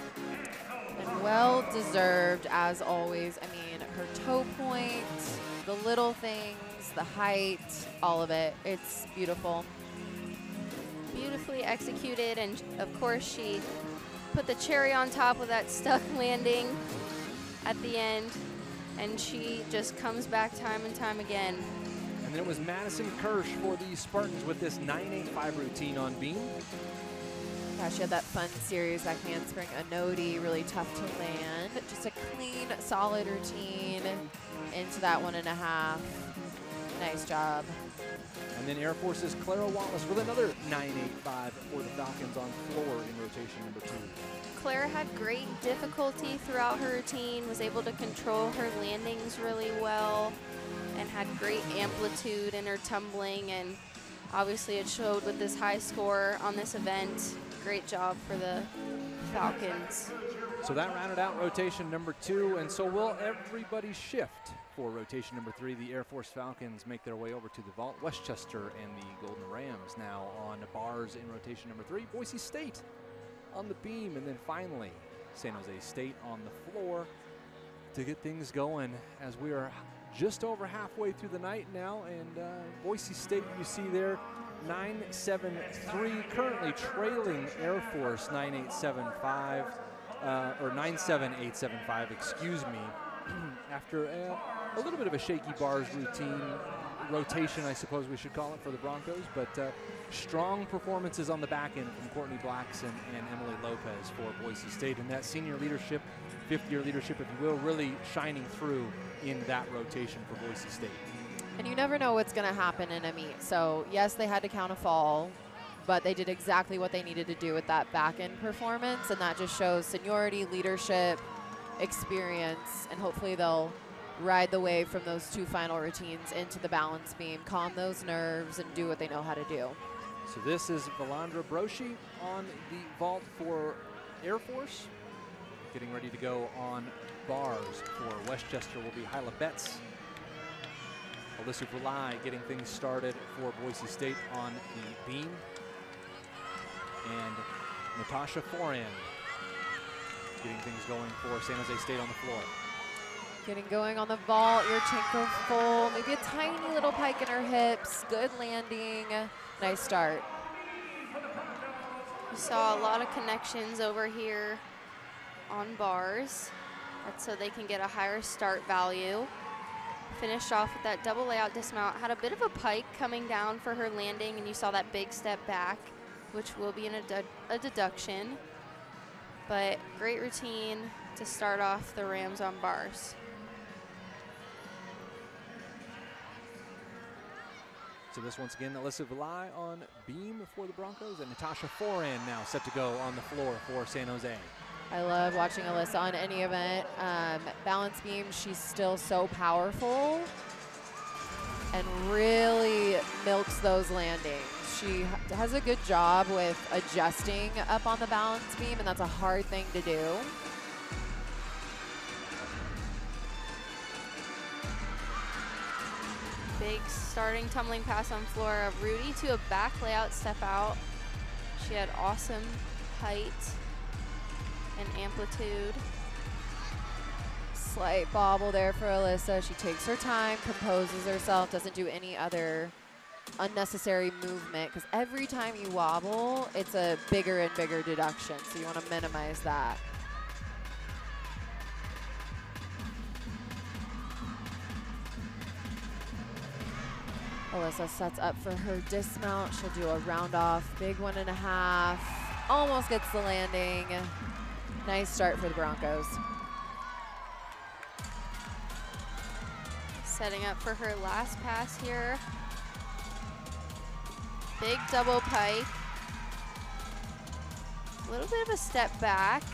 And well deserved as always. I mean, her toe point, the little things, the height, all of it. It's beautiful.
Beautifully executed, and of course she put the cherry on top with that stuck landing at the end, and she just comes back time and time again.
And then it was Madison Kirsch for the Spartans with this 9.85 routine on beam.
Yeah, she had that fun series, that handspring Anodi, really tough to land. Just a clean, solid routine into that 1.5. Nice job.
And then Air Force's Clara Wallace with another 9.85 for the Falcons on floor in rotation number 2.
Clara had great difficulty throughout her routine, was able to control her landings really well, and had great amplitude in her tumbling, and obviously it showed with this high score on this event. Great job for the Falcons.
So that rounded out rotation number 2, and so will everybody shift for rotation number 3. The Air Force Falcons make their way over to the vault. Westchester and the Golden Rams now on bars in rotation number 3. Boise State on the beam, and then finally San Jose State on the floor to get things going as we are just over halfway through the night now. And Boise State, you see there, 9.73, currently trailing Air Force 9.875, or 9.7875, excuse me, after a little bit of a shaky bars rotation, I suppose we should call it, for the Broncos, but strong performances on the back end from Courtney Blackson and Emily Lopez for Boise State, and that senior leadership, fifth-year leadership, if you will, really shining through in that rotation for Boise State.
And you never know what's going to happen in a meet. So, yes, they had to count a fall, but they did exactly what they needed to do with that back-end performance, and that just shows seniority, leadership, experience, and hopefully they'll ride the wave from those 2 final routines into the balance beam, calm those nerves, and do what they know how to do.
So this is Valandra Broshi on the vault for Air Force. Getting ready to go on bars for Westchester will be Hyla Betts. Alyssa Vulai getting things started for Boise State on the beam. And Natasha Foran getting things going for San Jose State on the floor.
Getting going on the vault, Yurchenko full, maybe a tiny little pike in her hips, good landing, nice start.
We saw a lot of connections over here on bars. That's so they can get a higher start value. Finished off with that double layout dismount, had a bit of a pike coming down for her landing, and you saw that big step back, which will be a deduction. But great routine to start off the Rams on bars.
So this once again, Alyssa Vulai on beam for the Broncos, and Natasha Foran now set to go on the floor for San Jose.
I love watching Alyssa on any event. Balance beam, she's still so powerful and really milks those landings. She has a good job with adjusting up on the balance beam, and that's a hard thing to do.
Big starting tumbling pass on floor of Rudy to a back layout step out. She had awesome height and amplitude.
Slight bobble there for Alyssa. She takes her time, composes herself, doesn't do any other unnecessary movement, because every time you wobble, it's a bigger and bigger deduction, so you want to minimize that. Alyssa sets up for her dismount. She'll do a round off, big 1.5, almost gets the landing. Nice start for the Broncos.
Setting up for her last pass here. Big double pike. A little bit of a step back.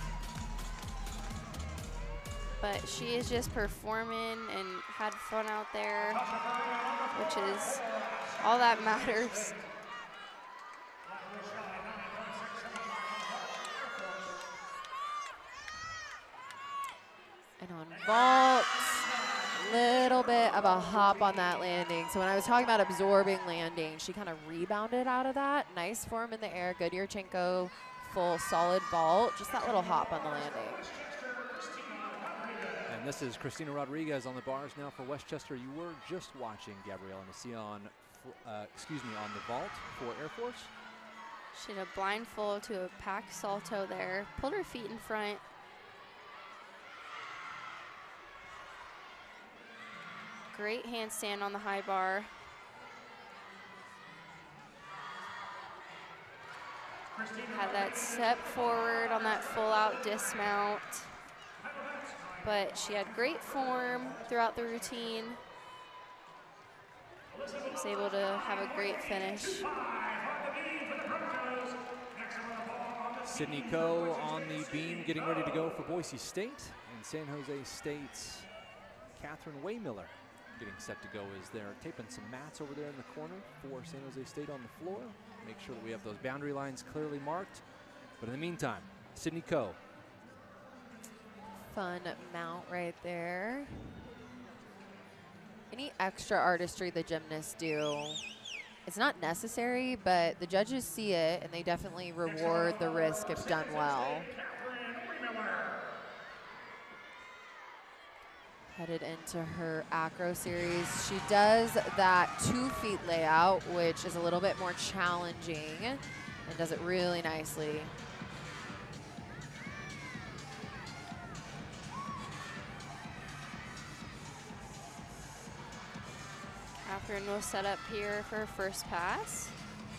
But she is just performing and had fun out there, which is all that matters.
And on vault, little bit of a hop on that landing. So when I was talking about absorbing landing, she kind of rebounded out of that. Nice form in the air, good Yurchenko, full solid vault. Just that little hop on the landing.
And this is Christina Rodriguez on the bars now for Westchester. You were just watching Gabriela Messia on, on the vault for Air Force.
She had a blindfold to a pack salto there. Pulled her feet in front. Great handstand on the high bar. Had that step forward on that full out dismount. But she had great form throughout the routine. Was able to have a great finish.
Sydney Coe on the beam, getting ready to go for Boise State. And San Jose State's Catherine Waymiller getting set to go as they're taping some mats over there in the corner for San Jose State on the floor. Make sure that we have those boundary lines clearly marked. But in the meantime, Sydney Coe.
Fun mount right there. Any extra artistry the gymnasts do, it's not necessary, but the judges see it and they definitely reward the risk if done well. Headed into her acro series. She does that 2 feet layout, which is a little bit more challenging, and does it really nicely.
Catherine will set up here for her first pass.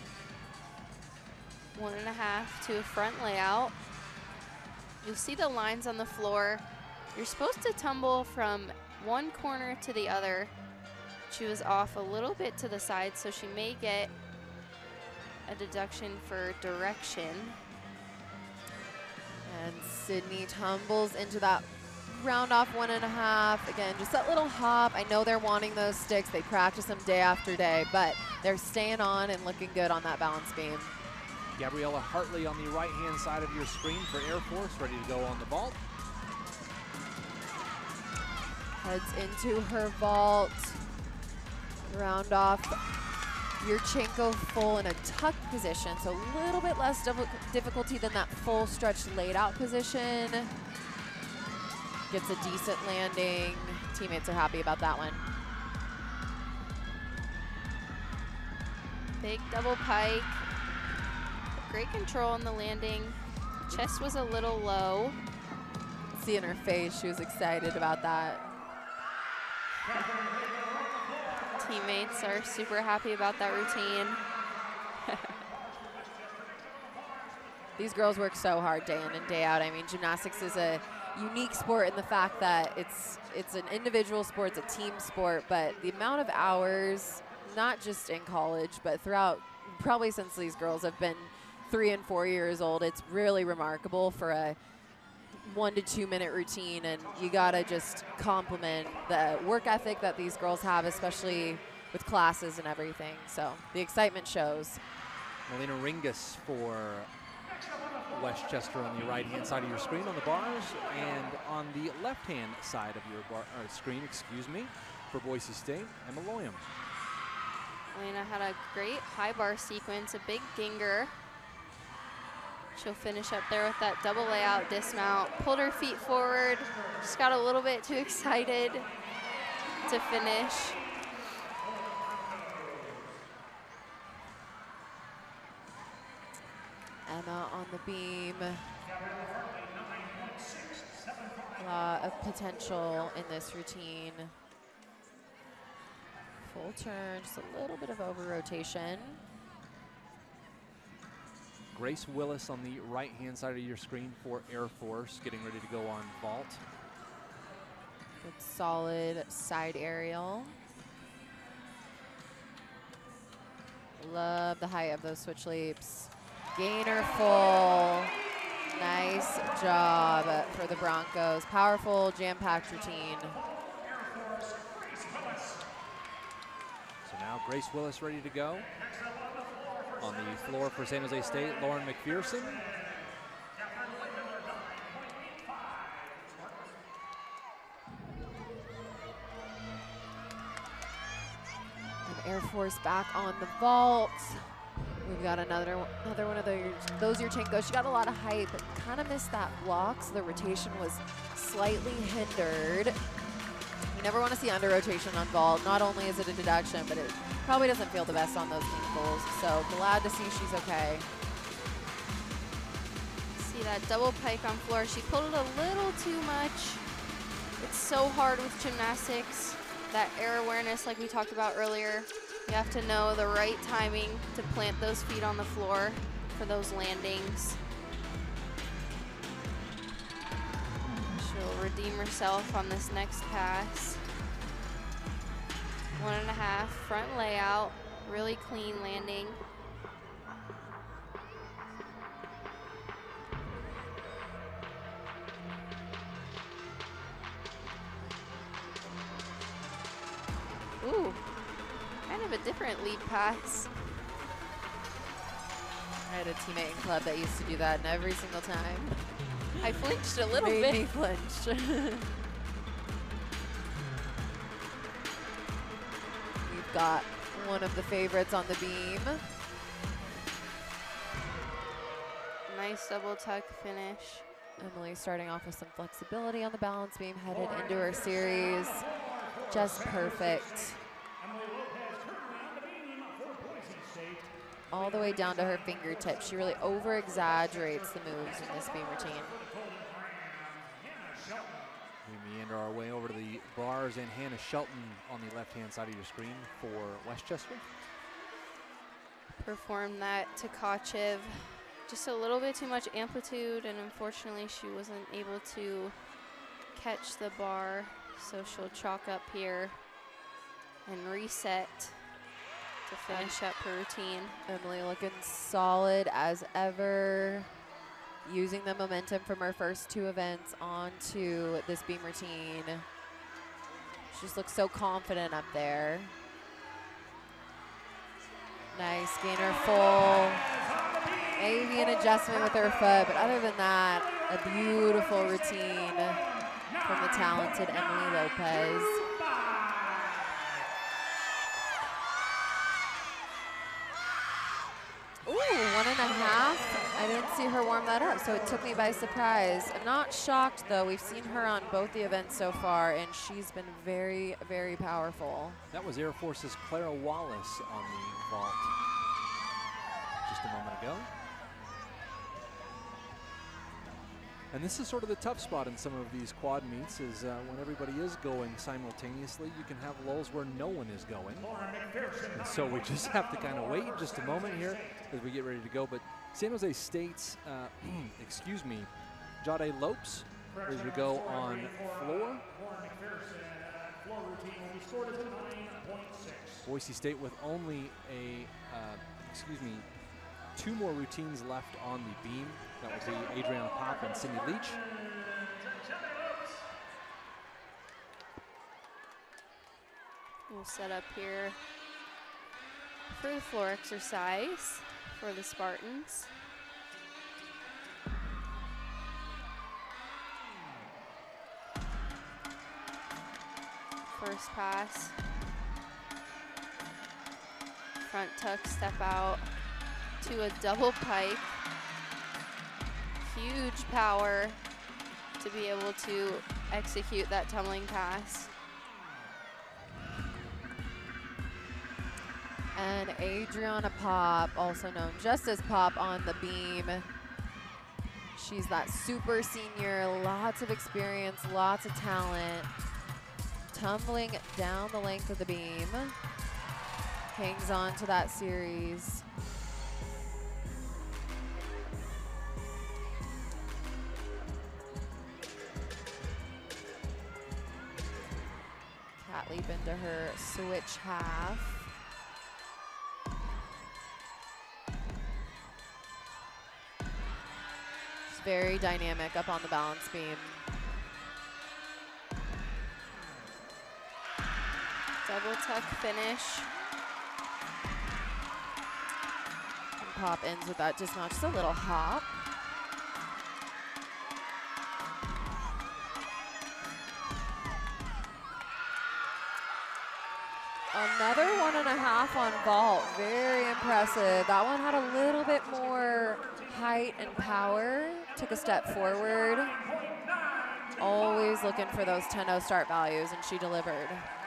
1.5 to a front layout. You'll see the lines on the floor. You're supposed to tumble from one corner to the other. She was off a little bit to the side, so she may get a deduction for direction.
And Sydney tumbles into that round off 1.5. Again, just that little hop. I know they're wanting those sticks. They practice them day after day, but they're staying on and looking good on that balance beam.
Gabriella Hartley on the right-hand side of your screen for Air Force, ready to go on the vault.
Heads into her vault. Round off Yurchenko full in a tuck position, so a little bit less difficulty than that full stretch laid out position. Gets a decent landing. Teammates are happy about that one.
Big double pike. Great control on the landing. Chest was a little low.
See in her face, she was excited about that.
Teammates are super happy about that routine.
These girls work so hard day in and day out. I mean, gymnastics is a unique sport in the fact that it's an individual sport, it's a team sport, but the amount of hours, not just in college, but throughout, probably since these girls have been 3 and 4 years old, it's really remarkable for a 1 to 2 minute routine, and you gotta just compliment the work ethic that these girls have, especially with classes and everything. So the excitement shows.
Melina Ringus for Westchester on the right-hand side of your screen on the bars, and on the left-hand side of your screen, for Boise State, Emma Loyam.
Elena had a great high bar sequence, a big ginger. She'll finish up there with that double layout dismount. Pulled her feet forward. Just got a little bit too excited to finish.
Emma on the beam. A lot of potential in this routine. Full turn, just a little bit of over rotation.
Grace Willis on the right-hand side of your screen for Air Force, getting ready to go on vault.
Good solid side aerial. Love the height of those switch leaps. Gainer full. Nice job for the Broncos. Powerful, jam-packed routine.
So now Grace Willis ready to go. On the floor for San Jose State, Lauren McPherson.
And Air Force back on the vault. We've got another one of those Yurchenko. She got a lot of height, but kind of missed that block, so the rotation was slightly hindered. You never want to see under rotation on vault. Not only is it a deduction, but it probably doesn't feel the best on those ankles. So glad to see she's okay.
See that double pike on floor. She pulled it a little too much. It's so hard with gymnastics. That air awareness, like we talked about earlier. You have to know the right timing to plant those feet on the floor for those landings. She'll redeem herself on this next pass. 1.5 front layout, really clean landing. Ooh. Kind of a different lead pass.
I had a teammate in club that used to do that, and every single time
I flinched a little
made
bit.
me flinch. We've got one of the favorites on the beam.
Nice double tuck finish.
Emily starting off with some flexibility on the balance beam, headed into her series. Just perfect. All the way down to her fingertips. She really over-exaggerates the moves in this beam routine.
We meander our way over to the bars and Hannah Shelton on the left-hand side of your screen for Westchester.
Performed that to Tkachev. Just a little bit too much amplitude, and unfortunately she wasn't able to catch the bar. So she'll chalk up here and reset to finish up her routine.
Emily looking solid as ever, using the momentum from her first 2 events onto this beam routine. She just looks so confident up there. Nice gainer full. Maybe an adjustment with her foot, but other than that, a beautiful routine from the talented Emily Lopez. Ooh, 1.5. I didn't see her warm that up, so it took me by surprise. I'm not shocked, though. We've seen her on both the events so far, and she's been very, very powerful.
That was Air Force's Clara Wallace on the vault just a moment ago. And this is sort of the tough spot in some of these quad meets is when everybody is going simultaneously, you can have lulls where no one is going. And so we just have to kind of wait just a moment here as we get ready to go. But San Jose State's, Jade Lopes ready to go on floor. Boise State with only a, 2 more routines left on the beam. That would be Adriana Pop and Cindy Leach.
We'll set up here for the floor exercise for the Spartans. First pass. Front tuck, step out to a double pike. Huge power to be able to execute that tumbling pass.
And Adriana Pop, also known just as Pop on the beam. She's that super senior, lots of experience, lots of talent. Tumbling down the length of the beam. Hangs on to that series. Cat leap into her switch half. very dynamic up on the balance beam.
Double tuck finish.
And pop ends with that dismount, just a little hop. Another 1.5 on vault, very impressive. That one had a little bit more height and power, took a step forward. Always looking for those 10-0 start values, and she delivered.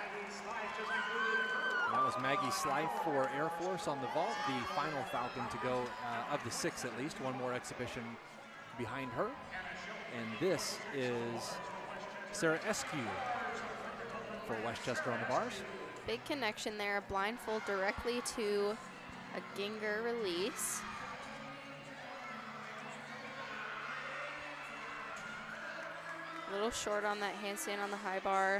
That was Maggie Slife for Air Force on the vault, the final Falcon to go of the 6 at least, one more exhibition behind her. And this is Sarah Eskew for Westchester on the bars.
Big connection there, blindfold directly to a Ginger release. A little short on that handstand on the high bar.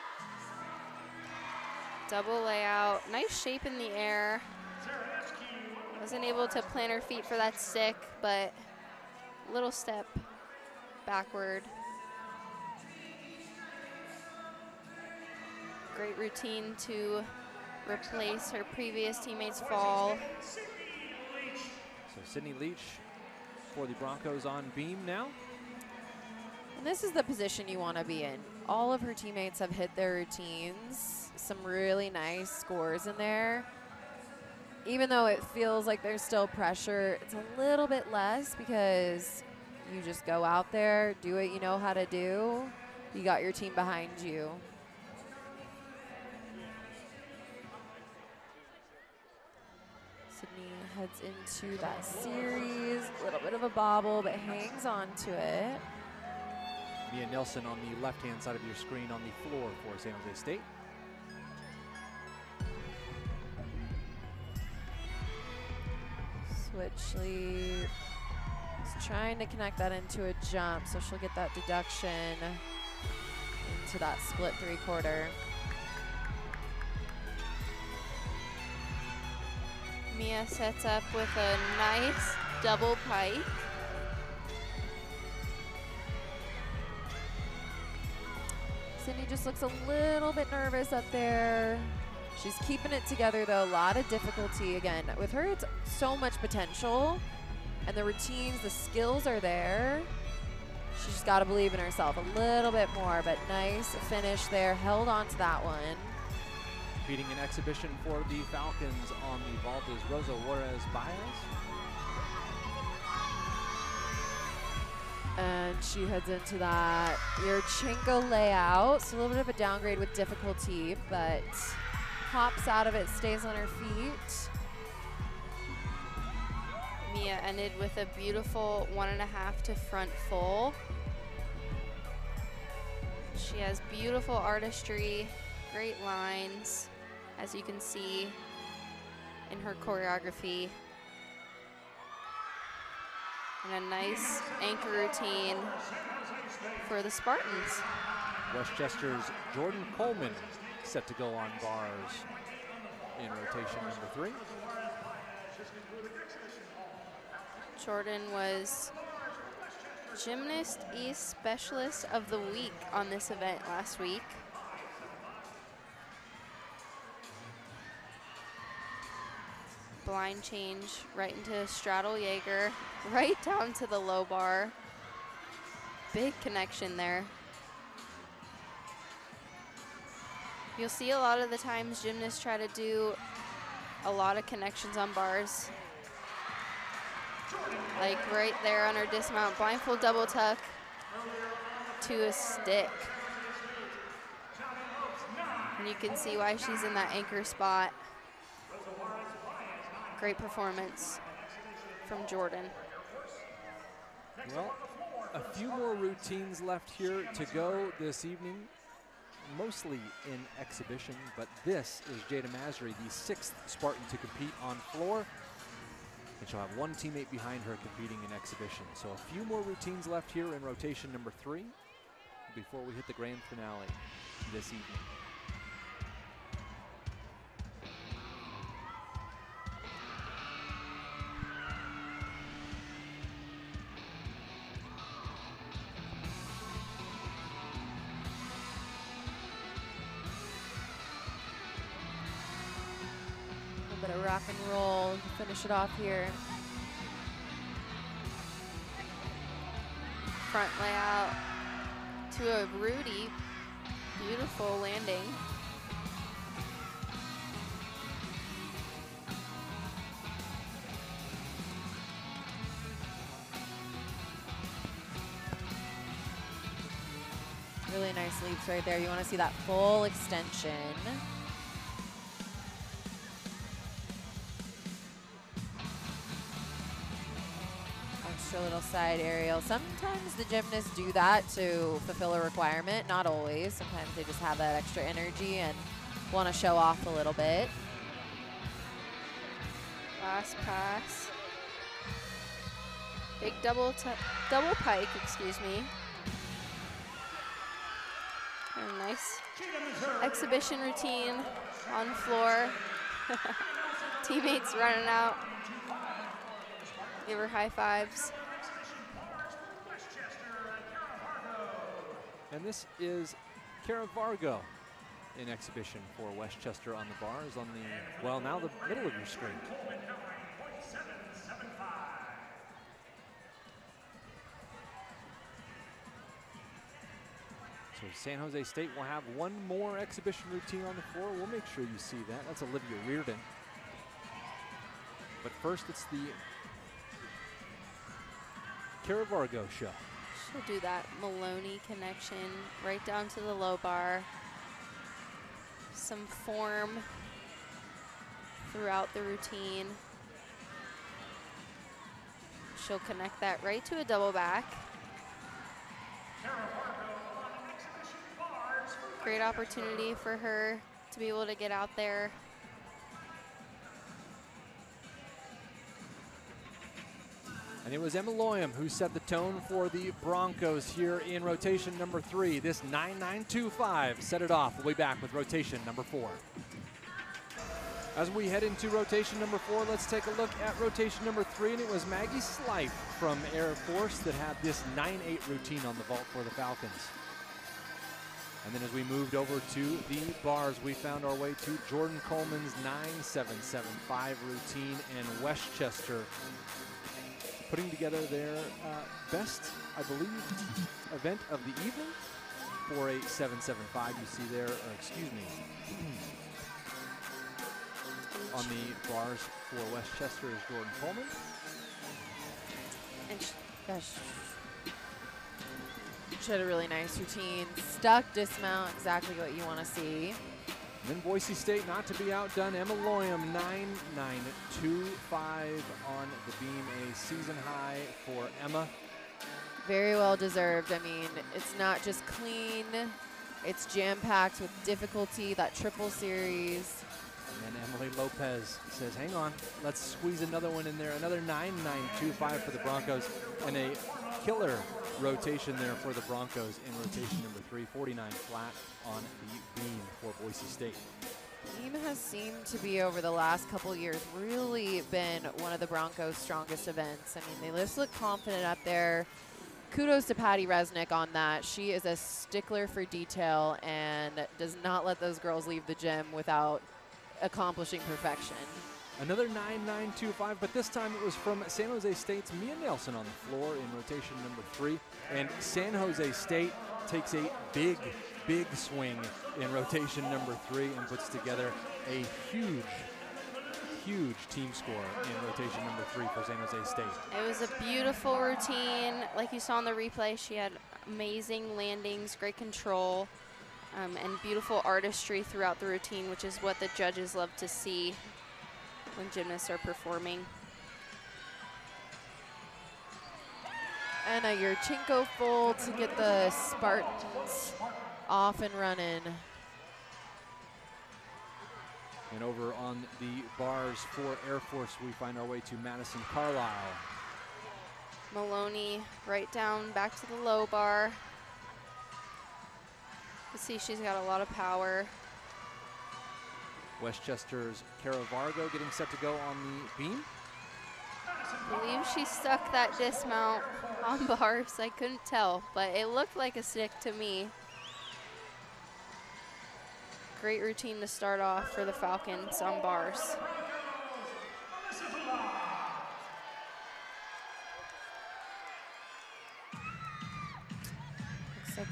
Double layout, nice shape in the air. Wasn't able to plant her feet for that stick, but little step backward. Great routine to replace her previous teammate's fall.
So Sydney Leach for the Broncos on beam now.
And this is the position you want to be in. All of her teammates have hit their routines. Some really nice scores in there. Even though it feels like there's still pressure, it's a little bit less because you just go out there, do what you know how to do. You got your team behind you. Sydney heads into that series. A little bit of a bobble, but hangs on to it.
Mia Nilsson on the left-hand side of your screen on the floor for San Jose State.
Switchley is trying to connect that into a jump, so she'll get that deduction into that split 3/4.
Mia sets up with a nice double pipe.
Sydney just looks a little bit nervous up there. She's keeping it together though, a lot of difficulty again. With her, it's so much potential, and the routines, the skills are there. She's just gotta believe in herself a little bit more, but nice finish there, held on to that one.
Beating an exhibition for the Falcons on the vault is Rosa Juarez-Baez.
And she heads into that Yurchenko layout. So a little bit of a downgrade with difficulty, but hops out of it, stays on her feet.
Mia ended with a beautiful 1.5 to front full. She has beautiful artistry, great lines, as you can see in her choreography. And a nice anchor routine for the Spartans.
Westchester's Jordan Coleman set to go on bars in rotation number 3.
Jordan was Gymnast East Specialist of the Week on this event last week. Blind change right into straddle Jaeger, right down to the low bar. Big connection there. You'll see a lot of the times gymnasts try to do a lot of connections on bars. Like right there on her dismount, blindfold double tuck to a stick. And you can see why she's in that anchor spot. Great performance from Jordan.
Well, a few more routines left here to go this evening, mostly in exhibition, but this is Jada Masry, the 6th Spartan to compete on floor, and she'll have one teammate behind her competing in exhibition. So a few more routines left here in rotation number 3 before we hit the grand finale this evening.
Bit of rock and roll to finish it off here.
Front layout to a Rudy. Beautiful landing.
Really nice leaps right there. You want to see that full extension. Extra little side aerial. Sometimes the gymnasts do that to fulfill a requirement. Not always. Sometimes they just have that extra energy and want to show off a little bit.
Last pass. Big double pike, excuse me. And a nice exhibition routine on floor. Teammates running out. Give her high fives.
And this is Cara Vargo in exhibition for Westchester on the bars on the, well, now the middle of your screen. So San Jose State will have one more exhibition routine on the floor. We'll make sure you see that. That's Olivia Reardon. But first, it's the Cara Vargo show.
She'll do that Maloney connection right down to the low bar. Some form throughout the routine. She'll connect that right to a double back. Great opportunity for her to be able to get out there.
And it was Emma Loyam who set the tone for the Broncos here in rotation number 3. This 9.925 set it off. We'll be back with rotation number 4. As we head into rotation number 4, let's take a look at rotation number 3, and it was Maggie Slife from Air Force that had this 9.8 routine on the vault for the Falcons. And then as we moved over to the bars, we found our way to Jordan Coleman's 9.775 routine, and Westchester putting together their best, I believe, event of the evening for a 7.75. You see there, or excuse me, on the bars for Westchester is Jordan Coleman.
And gosh, she had a really nice routine. Stuck, dismount, exactly what you want to see.
And then Boise State, not to be outdone, Emma Loyam, 9.925 on the beam, a season high for Emma.
Very well deserved. I mean, it's not just clean, it's jam-packed with difficulty, that triple series.
And Emily Lopez says, hang on, let's squeeze another one in there. Another 9.925 for the Broncos, and a killer rotation there for the Broncos in rotation number 3, 49 flat on the beam for Boise State.
Beam has seemed to be, over the last couple years, really been one of the Broncos' strongest events. I mean, they just look confident up there. Kudos to Patty Resnick on that. She is a stickler for detail and does not let those girls leave the gym without accomplishing perfection.
Another 9.925, but this time it was from San Jose State's Mia Nelson on the floor in rotation number 3. And San Jose State takes a big swing in rotation number 3 and puts together a huge team score in rotation number 3 for San Jose State.
It was a beautiful routine. Like you saw in the replay, she had amazing landings, great control, and beautiful artistry throughout the routine, which is what the judges love to see when gymnasts are performing.
And a Yurchenko fold to get the Spartans off and running.
And over on the bars for Air Force, we find our way to Madison Carlisle.
Maloney right down back to the low bar. You see she's got a lot of power.
Westchester's Cara Vargo getting set to go on the beam.
I believe she stuck that dismount on bars. I couldn't tell, but it looked like a stick to me. Great routine to start off for the Falcons on bars.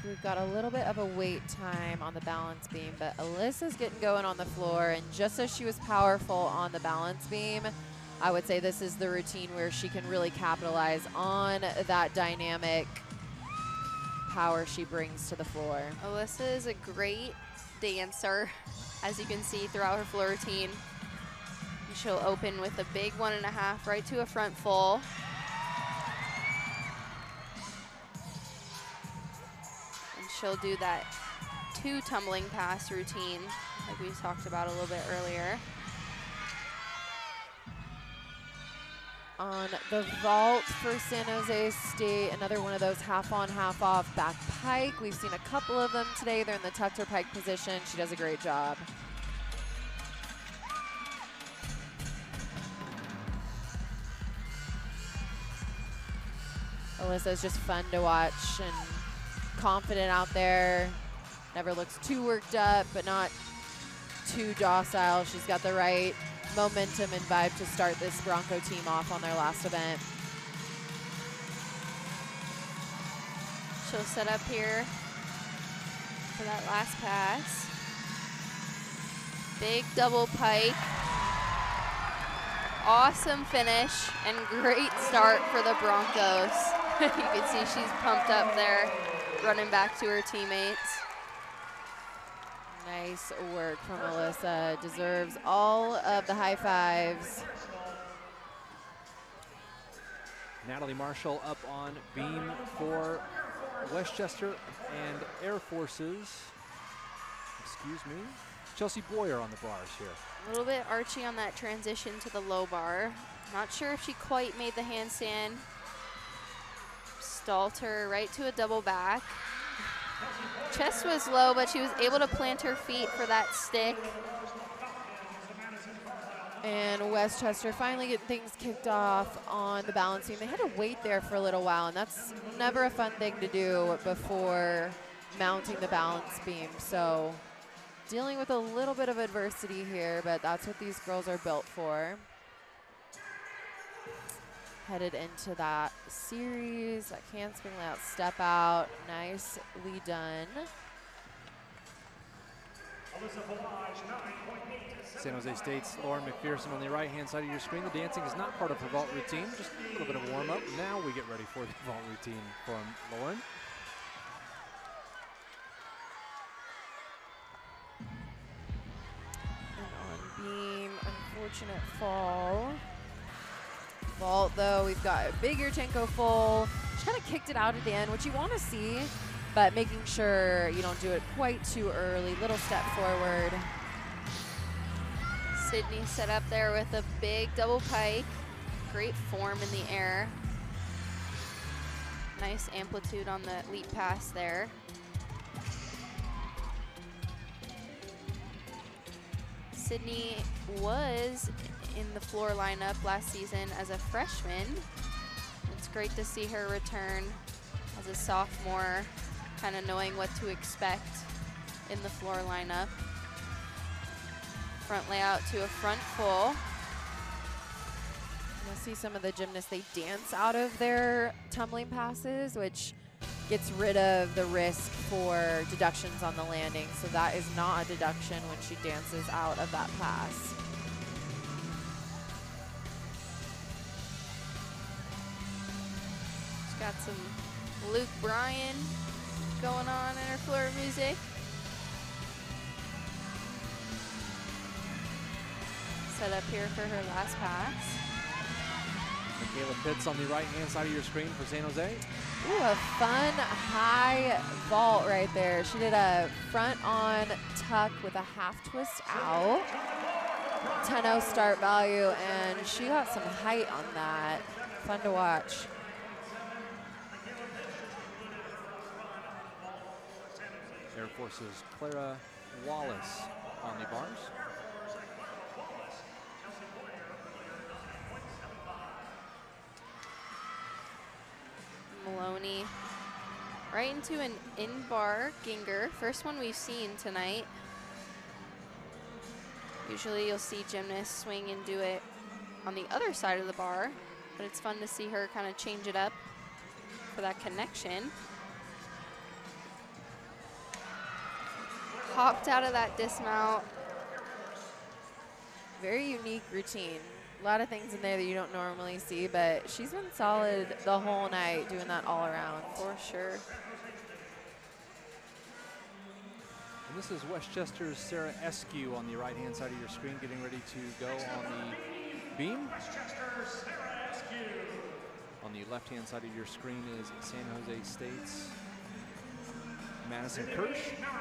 we've got a little bit of a wait time on the balance beam, but Alyssa's getting going on the floor, and just as she was powerful on the balance beam, I would say this is the routine where she can really capitalize on that dynamic power she brings to the floor.
Alyssa is a great dancer, as you can see throughout her floor routine. She'll open with a big 1.5 right to a front full. And she'll do that 2 tumbling pass routine like we talked about a little bit earlier.
On the vault for San Jose State, another one of those half-on, half-off back pike. We've seen a couple of them today. They're in the tucked or pike position. She does a great job. Alyssa is just fun to watch and confident out there. Never looks too worked up, but not too docile. She's got the right momentum and vibe to start this Bronco team off on their last event.
She'll set up here for that last pass. Big double pike. Awesome finish and great start for the Broncos. You can see she's pumped up there, running back to her teammates.
Nice work from Alyssa. Deserves all of the high fives.
Natalie Marshall up on beam for Westchester and Air Forces. Excuse me. Chelsea Boyer on the bars here.
A little bit archy on that transition to the low bar. Not sure if she quite made the handstand. Stalled her right to a double back. Chest was low, but she was able to plant her feet for that stick.
And Westchester finally get things kicked off on the balance beam. They had to wait there for a little while, and that's never a fun thing to do before mounting the balance beam. So dealing with a little bit of adversity here, but that's what these girls are built for. Headed into that series, that handspring layout step out, nicely done.
San Jose State's Lauren McPherson on the right-hand side of your screen. The dancing is not part of her vault routine, just a little bit of warm-up. Now we get ready for the vault routine from Lauren.
And on beam, unfortunate fall. Vault though, we've got a big Yurchenko full. She kind of kicked it out at the end, which you want to see, but making sure you don't do it quite too early. Little step forward.
Sydney set up there with a big double pike. Great form in the air. Nice amplitude on the leap pass there. Sydney was in the floor lineup last season as a freshman. It's great to see her return as a sophomore, kind of knowing what to expect in the floor lineup. Front layout to a front full.
You'll see some of the gymnasts, they dance out of their tumbling passes, which gets rid of the risk for deductions on the landing. So that is not a deduction when she dances out of that pass.
She's got some Luke Bryan going on in her floor music. Set up here for her last pass.
Michaela Pitts on the right-hand side of your screen for San Jose.
Ooh, a fun high vault right there. She did a front on tuck with a half twist out. 10-0 start value, and she got some height on that. Fun to watch.
Air Force's Clara Wallace on the bars.
Maloney right into an in-bar Ginger. First one we've seen tonight. Usually you'll see gymnasts swing and do it on the other side of the bar, but it's fun to see her kind of change it up for that connection. popped out of that dismount.
Very unique routine. A lot of things in there that you don't normally see, but she's been solid the whole night doing that all around.
For sure.
And this is Westchester's Sarah SJSU on the right-hand side of your screen, getting ready to go on the beam. On the left-hand side of your screen is San Jose State's Madison Kirsch.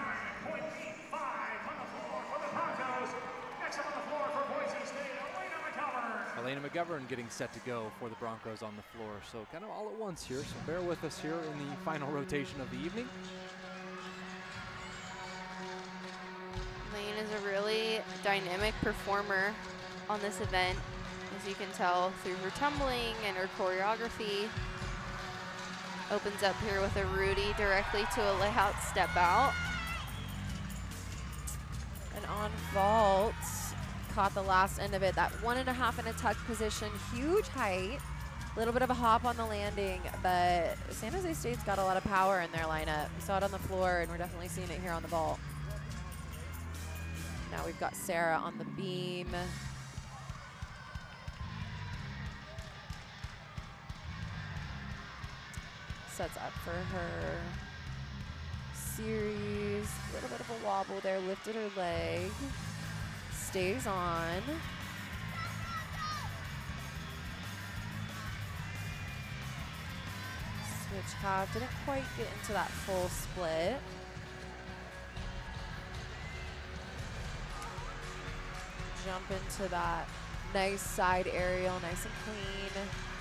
Elena McGovern getting set to go for the Broncos on the floor. So kind of all at once here. So bear with us here in the final rotation of the evening.
Lane is a really dynamic performer on this event, as you can tell through her tumbling and her choreography. Opens up here with a Rudy directly to a layout step out.
And on vault, caught the last end of it, that 1.5 in a tuck position, huge height, a little bit of a hop on the landing, but San Jose State's got a lot of power in their lineup. We saw it on the floor, and we're definitely seeing it here on the vault. Now we've got Sarah on the beam. Sets up for her series. A little bit of a wobble there, lifted her leg. Stays on. Switch half, didn't quite get into that full split. Jump into that nice side aerial, nice and clean.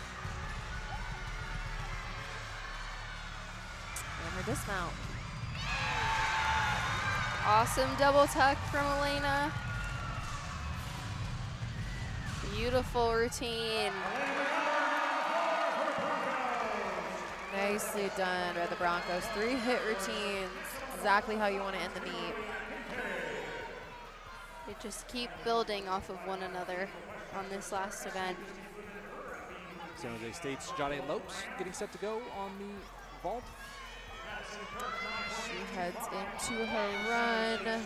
And her dismount.
Awesome double tuck from Elena. Beautiful routine.
Nicely done by the Broncos. 3 hit routines, exactly how you want to end the meet.
They just keep building off of one another on this last event.
San Jose State's Jade Lopes getting set to go on the vault.
She heads into her run.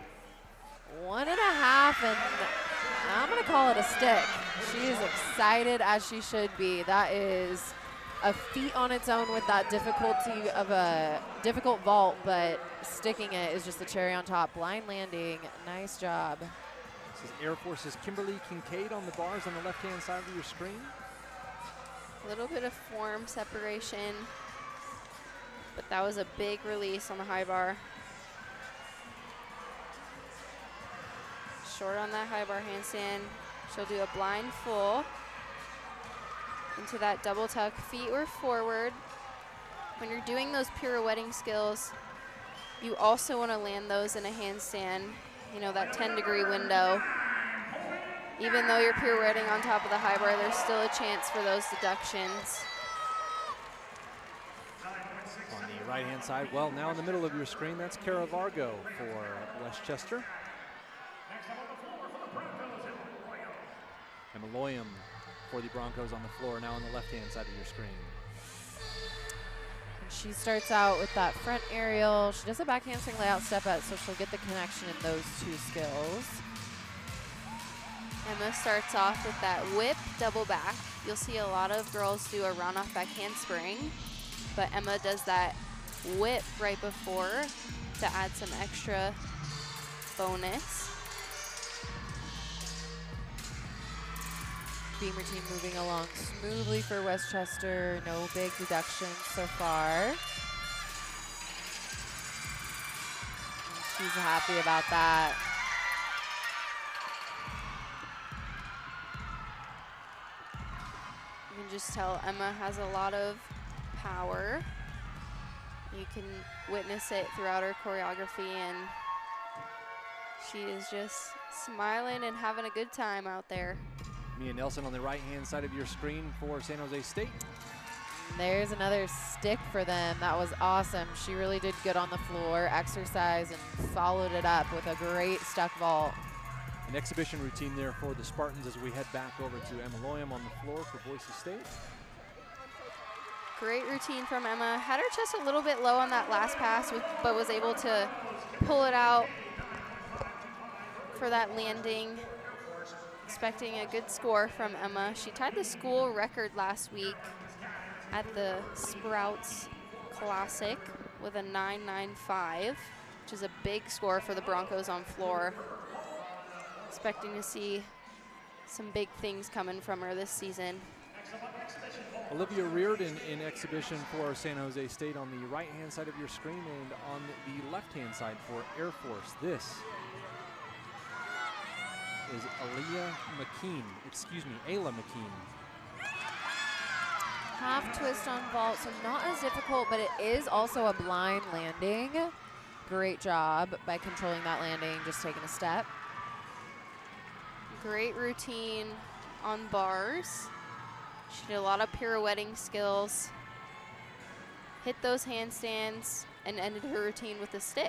1.5, and I'm going to call it a stick. She is excited as she should be. That is a feat on its own with that difficulty of a difficult vault, but sticking it is just the cherry on top. Blind landing, nice job.
This is Air Force's Kimberly Kincaid on the bars on the left-hand side of your screen.
A little bit of form separation, but that was a big release on the high bar. Short on that high bar handstand. She'll do a blind full into that double tuck. Feet were forward. When you're doing those pirouetting skills, you also want to land those in a handstand, you know, that 10-degree window. Even though you're pirouetting on top of the high bar, there's still a chance for those deductions.
On the right-hand side, well, now in the middle of your screen, that's Kara Vargo for Westchester. Emma Loyam for the Broncos on the floor, now on the left-hand side of your screen.
And she starts out with that front aerial. She does a back handspring layout step out, so she'll get the connection in those 2 skills.
Emma starts off with that whip double back. You'll see a lot of girls do a round off back handspring, but Emma does that whip right before to add some extra bonus.
Beam routine moving along smoothly for Westchester. No big deductions so far. And she's happy about that.
You can just tell Emma has a lot of power. You can witness it throughout her choreography, and she is just smiling and having a good time out there.
Mia Nelson on the right-hand side of your screen for San Jose State.
There's another stick for them. That was awesome. She really did good on the floor, exercised, and followed it up with a great stuck vault.
An exhibition routine there for the Spartans as we head back over to Emma Loyam on the floor for Boise State.
Great routine from Emma. Had her chest a little bit low on that last pass, but was able to pull it out for that landing. Expecting a good score from Emma. She tied the school record last week at the Sprouts Classic with a 9.95, which is a big score for the Broncos on floor. Expecting to see some big things coming from her this season.
Olivia Reardon in exhibition for San Jose State on the right-hand side of your screen, and on the left-hand side for Air Force. This is Ayla McKean.
Half twist on vault, so not as difficult, but it is also a blind landing. Great job by controlling that landing, just taking a step.
Great routine on bars. She did a lot of pirouetting skills, hit those handstands, and ended her routine with a stick.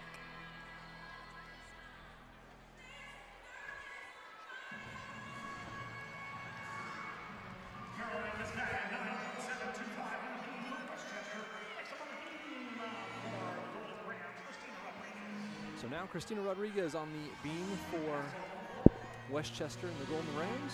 So now Christina Rodriguez on the beam for Westchester and the Golden Rams.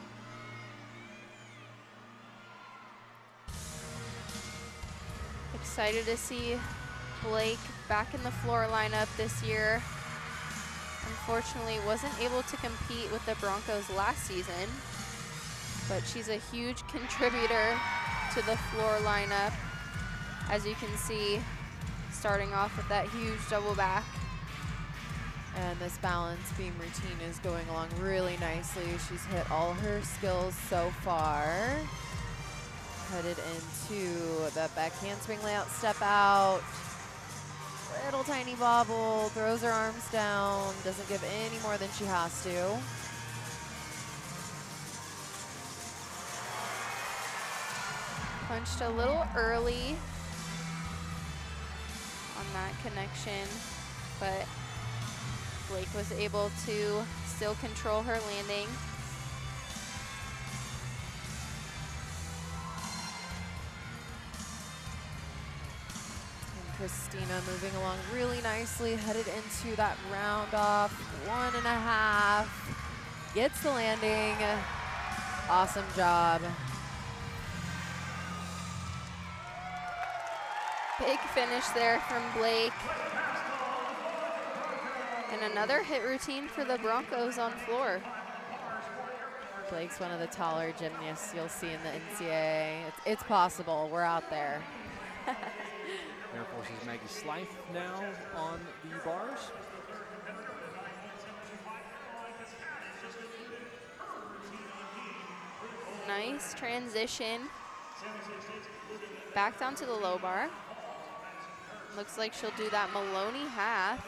Excited to see Blake back in the floor lineup this year. Unfortunately, wasn't able to compete with the Broncos last season, but she's a huge contributor to the floor lineup. As you can see, starting off with that huge double back.
And this balance beam routine is going along really nicely. She's hit all her skills so far. Headed into the back handspring layout, step out. Little tiny bobble, throws her arms down, doesn't give any more than she has to.
Punched a little early on that connection, but Blake was able to still control her landing.
And Christina moving along really nicely, headed into that round off, 1.5. Gets the landing. Awesome job.
Big finish there from Blake. And another hit routine for the Broncos on floor.
Blake's one of the taller gymnasts you'll see in the NCAA. It's possible, we're out there.
Air Force's Maggie Slife now on the bars.
Nice transition. Back down to the low bar. Looks like she'll do that Maloney half.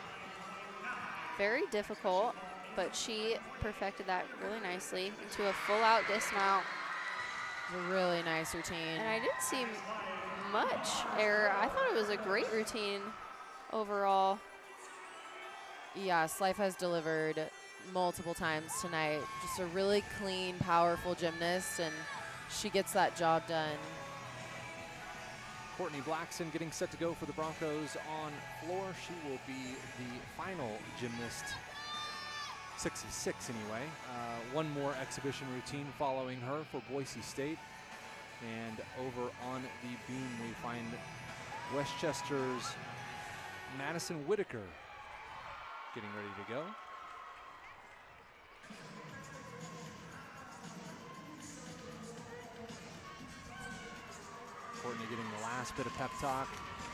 Very difficult, but she perfected that really nicely into a full-out dismount.
A really nice routine.
And I didn't see much error. I thought it was a great routine overall.
Yeah, Slife has delivered multiple times tonight. Just a really clean, powerful gymnast, and she gets that job done.
Courtney Blackson getting set to go for the Broncos on floor. She will be the final gymnast, 6 of 6 anyway. One more exhibition routine following her for Boise State. And over on the beam we find Westchester's Madison Whitaker getting ready to go. Courtney getting the last bit of pep talk.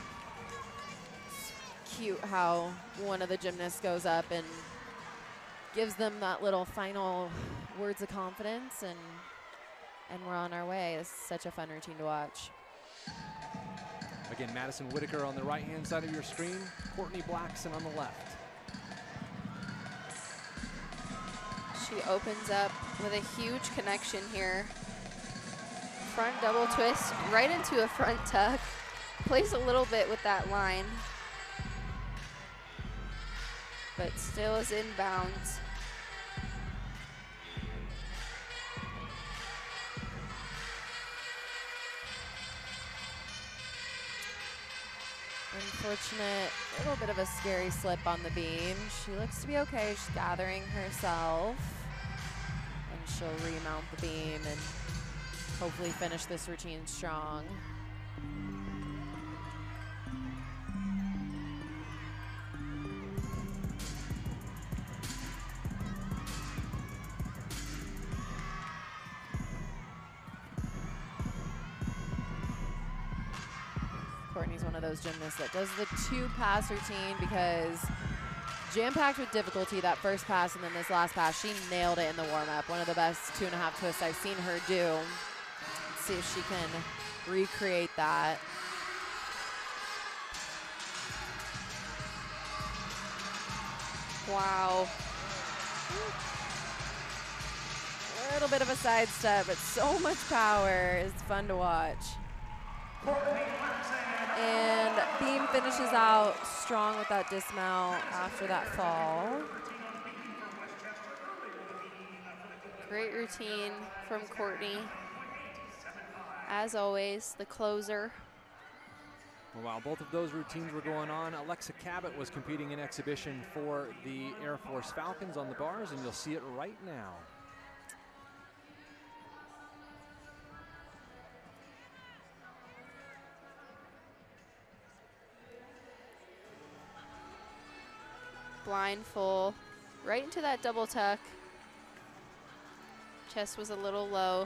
It's cute how one of the gymnasts goes up and gives them that little final words of confidence, and we're on our way. This is such a fun routine to watch.
Again, Madison Whitaker on the right-hand side of your screen, Courtney Blackson on the left.
She opens up with a huge connection here. Front double twist right into a front tuck. Plays a little bit with that line, but still is in bounds.
And unfortunate, little bit of a scary slip on the beam. She looks to be okay. She's gathering herself. And she'll remount the beam and hopefully finish this routine strong. Courtney's one of those gymnasts that does the 2-pass routine because jam-packed with difficulty, that first pass and then this last pass, she nailed it in the warm-up. One of the best 2.5 twists I've seen her do. Let's see if she can recreate that.
Wow.
A little bit of a sidestep, but so much power. It's fun to watch. And beam finishes out strong with that dismount after that fall.
Great routine from Courtney. As always, the closer.
Well, while both of those routines were going on, Alexa Cabot was competing in exhibition for the Air Force Falcons on the bars, and you'll see it right now.
Blind full, right into that double tuck. Chest was a little low,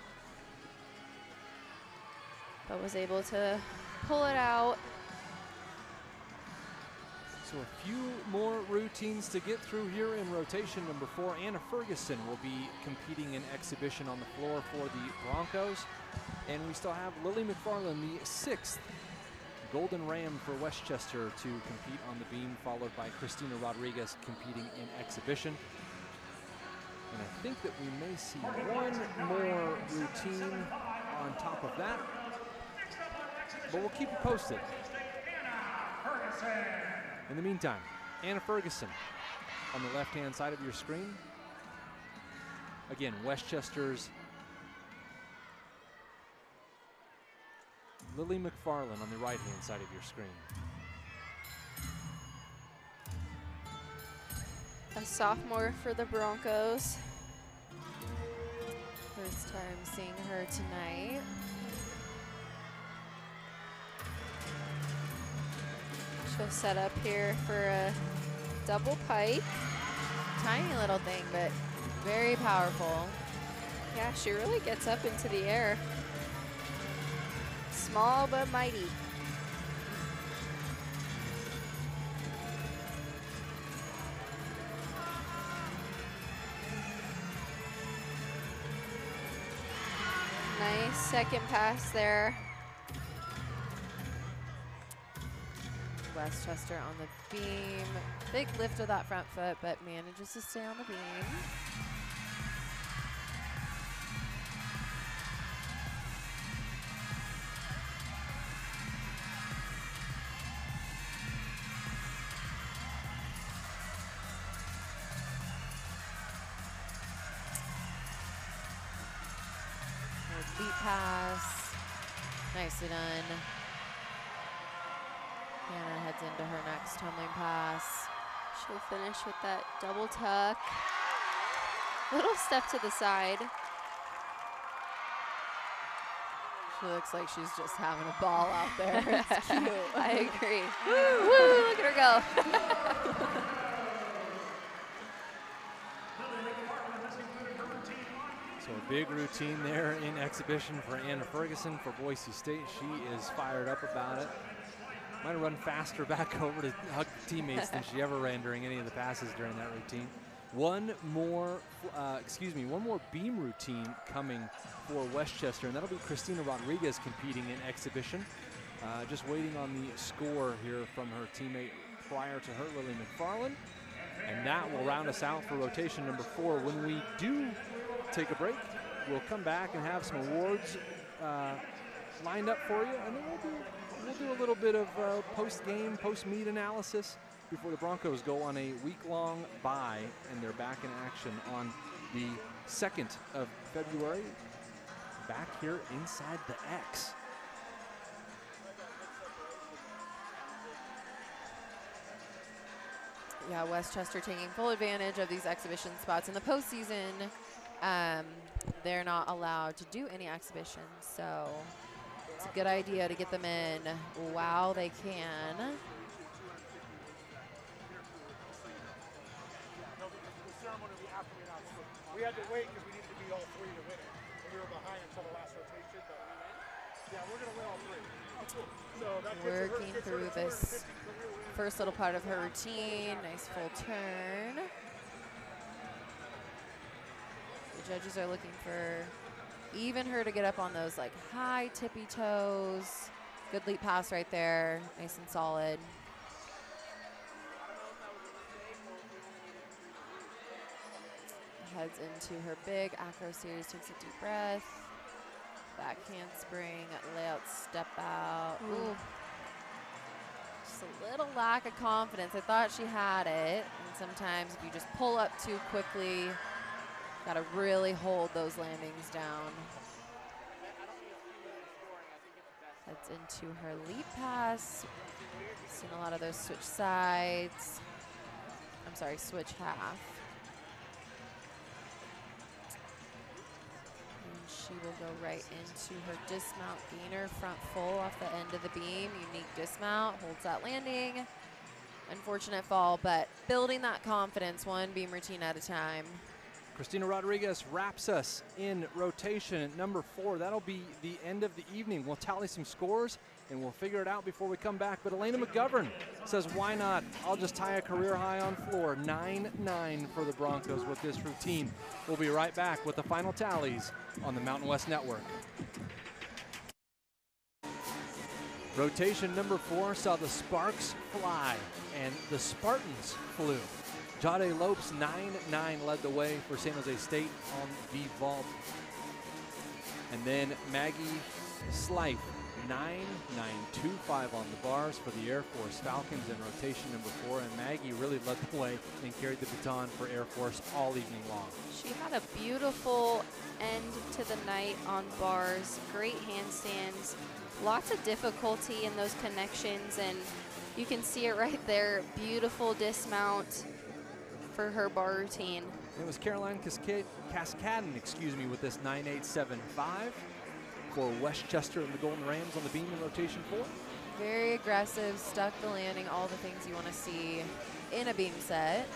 but was able to pull it out.
So a few more routines to get through here in rotation number 4. Anna Ferguson will be competing in exhibition on the floor for the Broncos. And we still have Lily McFarland, the 6th Golden Ram for Westchester, to compete on the beam, followed by Christina Rodriguez competing in exhibition. And I think that we may see one more routine on top of that, but we'll keep you posted. In the meantime, Anna Ferguson on the left-hand side of your screen. Again, Westchester's Lily McFarland on the right-hand side of your screen.
A sophomore for the Broncos.
First time seeing her tonight.
She'll set up here for a double pike.
Tiny little thing, but very powerful.
Yeah, she really gets up into the air. Small but mighty. Nice second pass there.
Westchester on the beam. Big lift of that front foot, but manages to stay on the beam. Deep pass. Nicely done. Hannah heads into her next tumbling pass.
She'll finish with that double tuck. Little step to the side.
She looks like she's just having a ball out there. It's cute.
I agree. Woo, woo, look at her go.
So a big routine there in exhibition for Anna Ferguson for Boise State. She is fired up about it. Might have run faster back over to hug teammates than she ever ran during any of the passes during that routine. One more beam routine coming for Westchester, and that'll be Christina Rodriguez competing in exhibition. Just waiting on the score here from her teammate prior to her, Lily McFarland. And that will round us out for rotation number 4. When we do take a break, we'll come back and have some awards lined up for you, and then we'll do a little bit of post-game, post-meet analysis before the Broncos go on a week-long bye, and they're back in action on the 2nd of February, back here inside the X.
Yeah, Westchester taking full advantage of these exhibition spots in the postseason. They're not allowed to do any exhibitions, so it's a good idea to get them in while they can.
We had to wait because we needed to beat all three to win it. And we were behind until the last rotation, but yeah, we're going to win all three. So that
Working through this first little part of her routine. Nice full turn. The judges are looking for even her to get up on those like high tippy toes. Good leap pass right there. Nice and solid. Heads into her big acro series, takes a deep breath. Back handspring, layout step out. Ooh. Just a little lack of confidence. I thought she had it. And sometimes if you just pull up too quickly, gotta really hold those landings down. Heads into her leap pass. Seen a lot of those switch sides. I'm sorry, switch half. She will go right into her dismount gainer, front full off the end of the beam. Unique dismount, holds that landing. Unfortunate fall, but building that confidence one beam routine at a time.
Christina Rodriguez wraps us in rotation at number 4. That'll be the end of the evening. We'll tally some scores and we'll figure it out before we come back. But Elena McGovern says, why not? I'll just tie a career high on floor. 9-9 for the Broncos with this routine. We'll be right back with the final tallies on the Mountain West Network. Rotation number 4 saw the Sparks fly and the Spartans flew. Jade Lopes 9-9 led the way for San Jose State on the vault. And then Maggie Slife 9-9-2-5 on the bars for the Air Force Falcons in rotation number 4. And Maggie really led the way and carried the baton for Air Force all evening long.
She had a beautiful end to the night on bars, great handstands, lots of difficulty in those connections, and you can see it right there, beautiful dismount for her bar routine.
It was Caroline Cascadden, with this 9-8-7-5 for Westchester and the Golden Rams on the beam in rotation 4.
Very aggressive, stuck the landing, all the things you want to see in a beam set.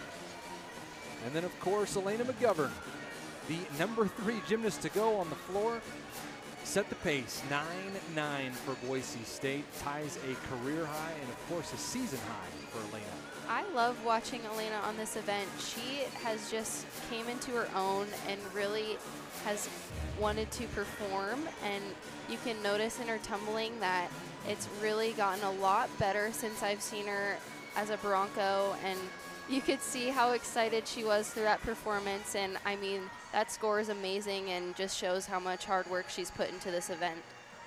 And then, of course, Elena McGovern, the number 3 gymnast to go on the floor, set the pace. 9-9 for Boise State, ties a career high and, of course, a season high for Elena.
I love watching Elena on this event. She has just came into her own and really has wanted to perform, and you can notice in her tumbling that it's really gotten a lot better since I've seen her as a Bronco, and you could see how excited she was through that performance. And I mean, that score is amazing and just shows how much hard work she's put into this event.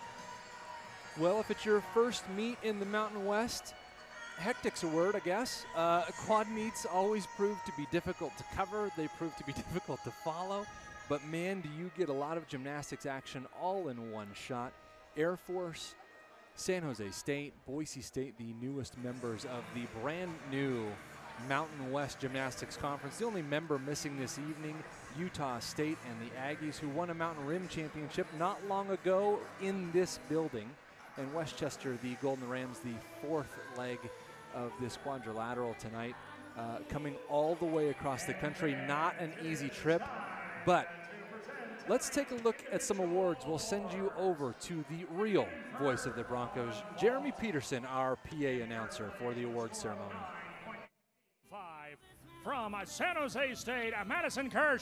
Well, if it's your first meet in the Mountain West, hectic's a word, I guess. Quad meets always prove to be difficult to cover. They prove to be difficult to follow. But man, do you get a lot of gymnastics action all in one shot. Air Force, San Jose State, Boise State, the newest members of the brand new Mountain West Gymnastics Conference. The only member missing this evening, Utah State and the Aggies, who won a Mountain Rim Championship not long ago in this building. And Westchester, the Golden Rams, the 4th leg of this quadrilateral tonight, coming all the way across the country. Not an easy trip, but let's take a look at some awards. We'll send you over to the real voice of the Broncos, Jeremy Peterson, our PA announcer for the awards ceremony.
5 from San Jose State, Madison Kirsch.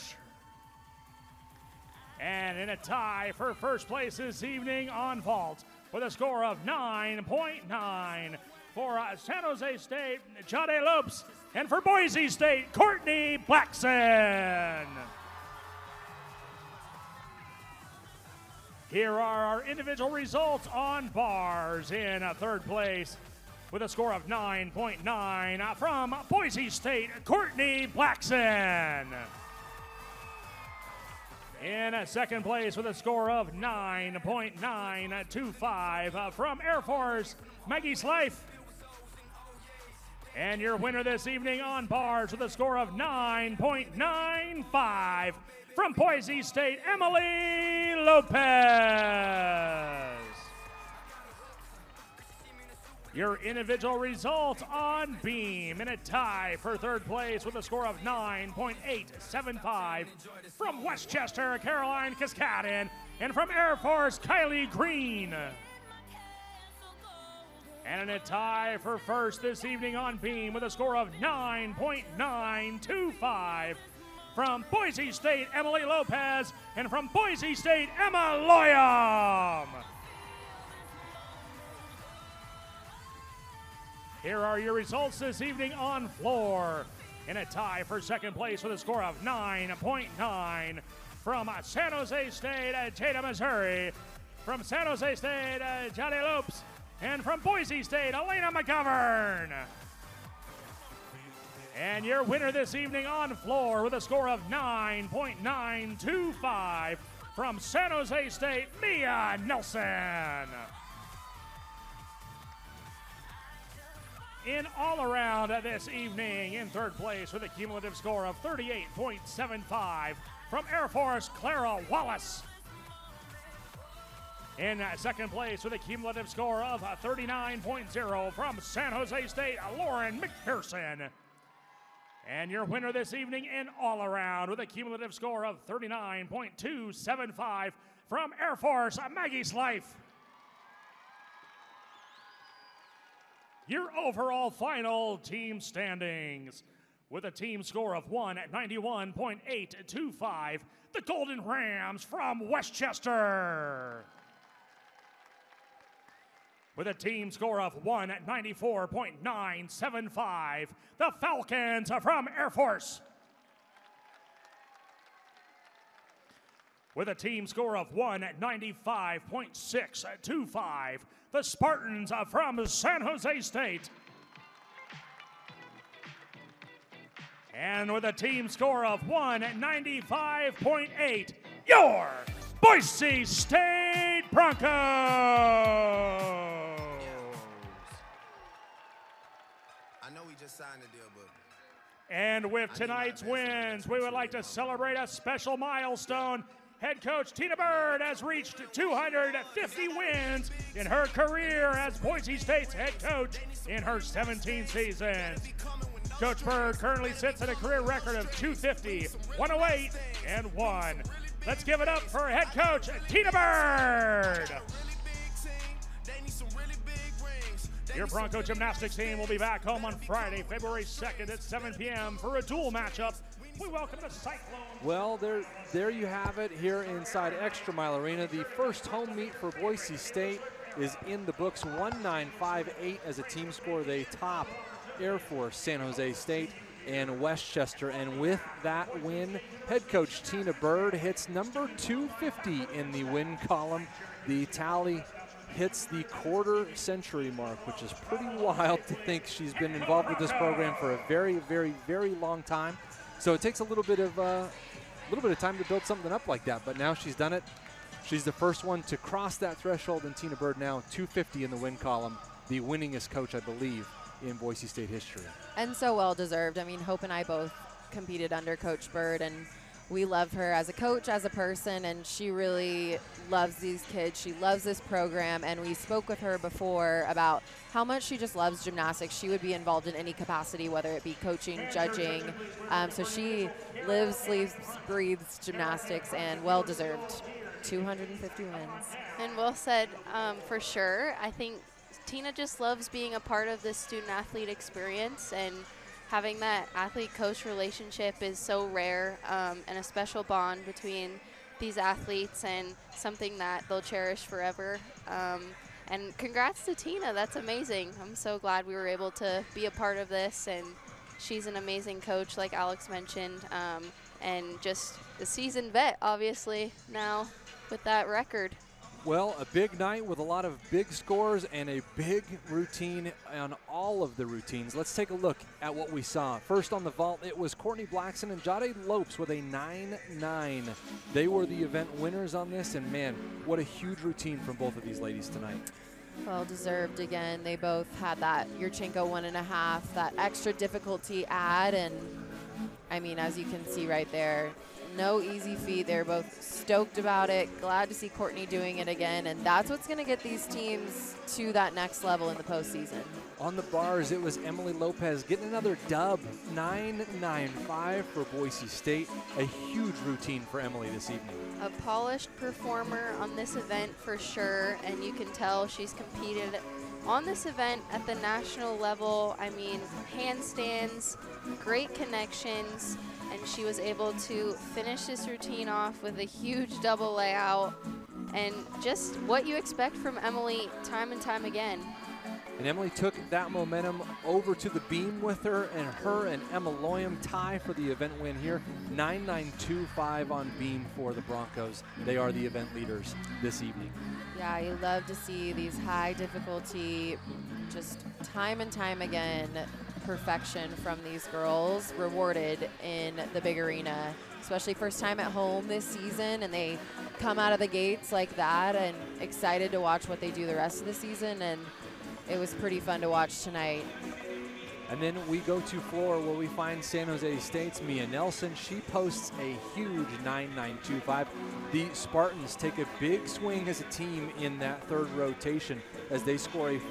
And in a tie for first place this evening on vault with a score of 9.9 for San Jose State, Jade Lopes, and for Boise State, Courtney Blackson. Here are our individual results on bars. In third place with a score of 9.9 from Boise State, Courtney Blackson. In second place with a score of 9.925 from Air Force, Maggie Slife. And your winner this evening on bars with a score of 9.95 from Boise State, Emily Lopez. Your individual results on beam in a tie for third place with a score of 9.875 from Westchester, Caroline Cascadin, and from Air Force, Kylie Green. And in a tie for first this evening on beam with a score of 9.925 from Boise State, Emily Lopez, and from Boise State, Emma Loyam. Here are your results this evening on floor. In a tie for second place with a score of 9.9 from San Jose State, Jada Missouri, from San Jose State, Jade Lopes, and from Boise State, Elena McGovern. And your winner this evening on floor with a score of 9.925 from San Jose State, Mia Nelson. In all around this evening, in third place with a cumulative score of 38.75 from Air Force, Clara Wallace. In second place with a cumulative score of 39.0 from San Jose State, Lauren McPherson. And your winner this evening in all around with a cumulative score of 39.275 from Air Force, Maggie Slife. Your overall final team standings with a team score of 1 at 91.825, the Golden Rams from Westchester. With a team score of 1 at 94.975, the Falcons from Air Force. With a team score of 1 at 95.625, the Spartans from San Jose State. And with a team score of 1 at 95.8, your Boise State Broncos.
I know we just signed the deal, but...
And with tonight's wins, we would like to celebrate a special milestone. Head coach Tina Bird has reached 250 wins in her career as Boise State's head coach in her 17 seasons. Coach Bird currently sits at a career record of 250, 108, and 1. Let's give it up for head coach Tina Bird. Your Bronco gymnastics team will be back home on Friday, February 2nd at 7 p.m. for a dual matchup. We welcome the Cyclones.
Well, there you have it here inside Extra Mile Arena. The first home meet for Boise State is in the books, 1958 as a team score. They top Air Force, San Jose State, and Westchester. And with that win, head coach Tina Bird hits number 250 in the win column. The tally hits the quarter century mark, which is pretty wild to think. She's been involved with this program for a very, very, very long time. So it takes a little bit of time to build something up like that, but now she's done it. She's the first one to cross that threshold, and Tina Bird now 250 in the win column, the winningest coach, I believe, in Boise State history.
And so well deserved. I mean, Hope and I both competed under Coach Bird, and we love her as a coach, as a person, and she really loves these kids. She loves this program, and we spoke with her before about how much she just loves gymnastics. She would be involved in any capacity, whether it be coaching, judging. So she lives, sleeps, breathes gymnastics, and well-deserved 250 wins.
And well said, for sure. I think Tina just loves being a part of this student-athlete experience, and having that athlete-coach relationship is so rare, and a special bond between these athletes, and something that they'll cherish forever. And congrats to Tina. That's amazing. I'm so glad we were able to be a part of this, and she's an amazing coach, like Alex mentioned, and just a seasoned vet, obviously, now with that record.
Well, a big night with a lot of big scores and a big routine on all of the routines. Let's take a look at what we saw. First on the vault, it was Courtney Blackson and Jade Lopes with a 9-9. They were the event winners on this, and man, what a huge routine from both of these ladies tonight.
Well deserved again. They both had that Yurchenko 1.5, that extra difficulty add, and I mean, as you can see right there, no easy feat. They're both stoked about it. Glad to see Courtney doing it again, and that's what's going to get these teams to that next level in the postseason.
On the bars, it was Emily Lopez getting another dub, 9.95 for Boise State. A huge routine for Emily this evening.
A polished performer on this event for sure, and you can tell she's competed on this event at the national level. I mean, handstands, great connections, and she was able to finish this routine off with a huge double layout, and just what you expect from Emily time and time again.
And Emily took that momentum over to the beam with her, and Emma Loyam tie for the event win here. 9.925 on beam for the Broncos. They are the event leaders this evening.
Yeah, you love to see these high difficulty, just time and time again, perfection from these girls rewarded in the big arena, especially first time at home this season, and they come out of the gates like that, and excited to watch what they do the rest of the season, and it was pretty fun to watch tonight.
And then we go to floor where we find San Jose State's Mia Nelson. She posts a huge 9.925. The Spartans take a big swing as a team in that third rotation as they score a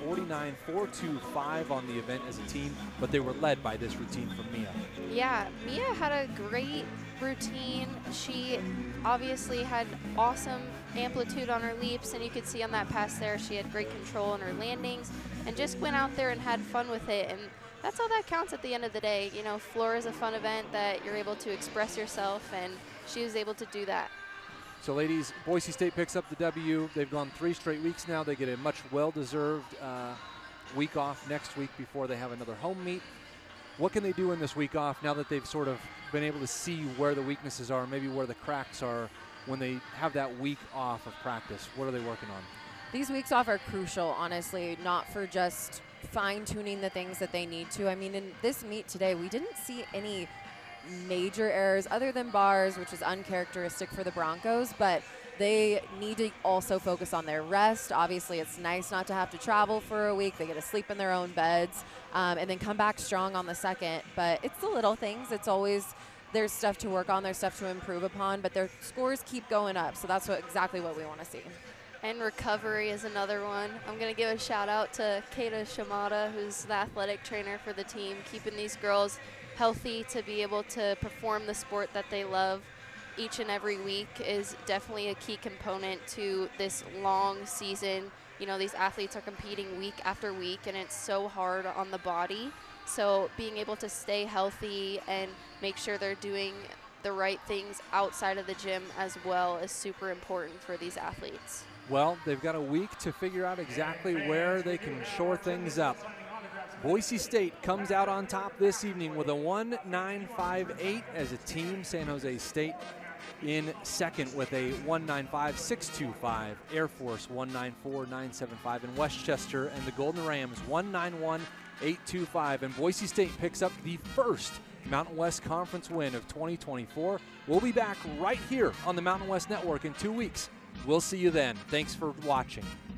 49.425 on the event as a team, but they were led by this routine from Mia.
Yeah, Mia had a great routine. She obviously had awesome amplitude on her leaps, and you could see on that pass there she had great control on her landings and just went out there and had fun with it, and that's all that counts at the end of the day. You know, floor is a fun event that you're able to express yourself, and she was able to do that.
So ladies, Boise State picks up the W. They've gone 3 straight weeks now. They get a much well-deserved week off next week before they have another home meet. What can they do in this week off now that they've sort of been able to see where the weaknesses are, maybe where the cracks are when they have that week off of practice? What are they working on?
These weeks off are crucial, honestly, not for just fine-tuning the things that they need to. I mean, in this meet today, we didn't see any major errors other than bars, which is uncharacteristic for the Broncos, but they need to also focus on their rest. Obviously, it's nice not to have to travel for a week. They get to sleep in their own beds and then come back strong on the second. But it's the little things. It's always there's stuff to work on, there's stuff to improve upon, but their scores keep going up. So that's exactly what we want to see.
And recovery is another one. I'm going to give a shout out to Keita Shimada, who's the athletic trainer for the team, keeping these girls healthy to be able to perform the sport that they love each and every week is definitely a key component to this long season. You know, these athletes are competing week after week, and it's so hard on the body. So being able to stay healthy and make sure they're doing the right things outside of the gym as well is super important for these athletes.
Well, they've got a week to figure out exactly where they can shore things up. Boise State comes out on top this evening with a 1.958 as a team. San Jose State in second with a 1.95625. Air Force 1.94975. And Westchester and the Golden Rams 1.91825. And Boise State picks up the first Mountain West Conference win of 2024. We'll be back right here on the Mountain West Network in 2 weeks. We'll see you then. Thanks for watching.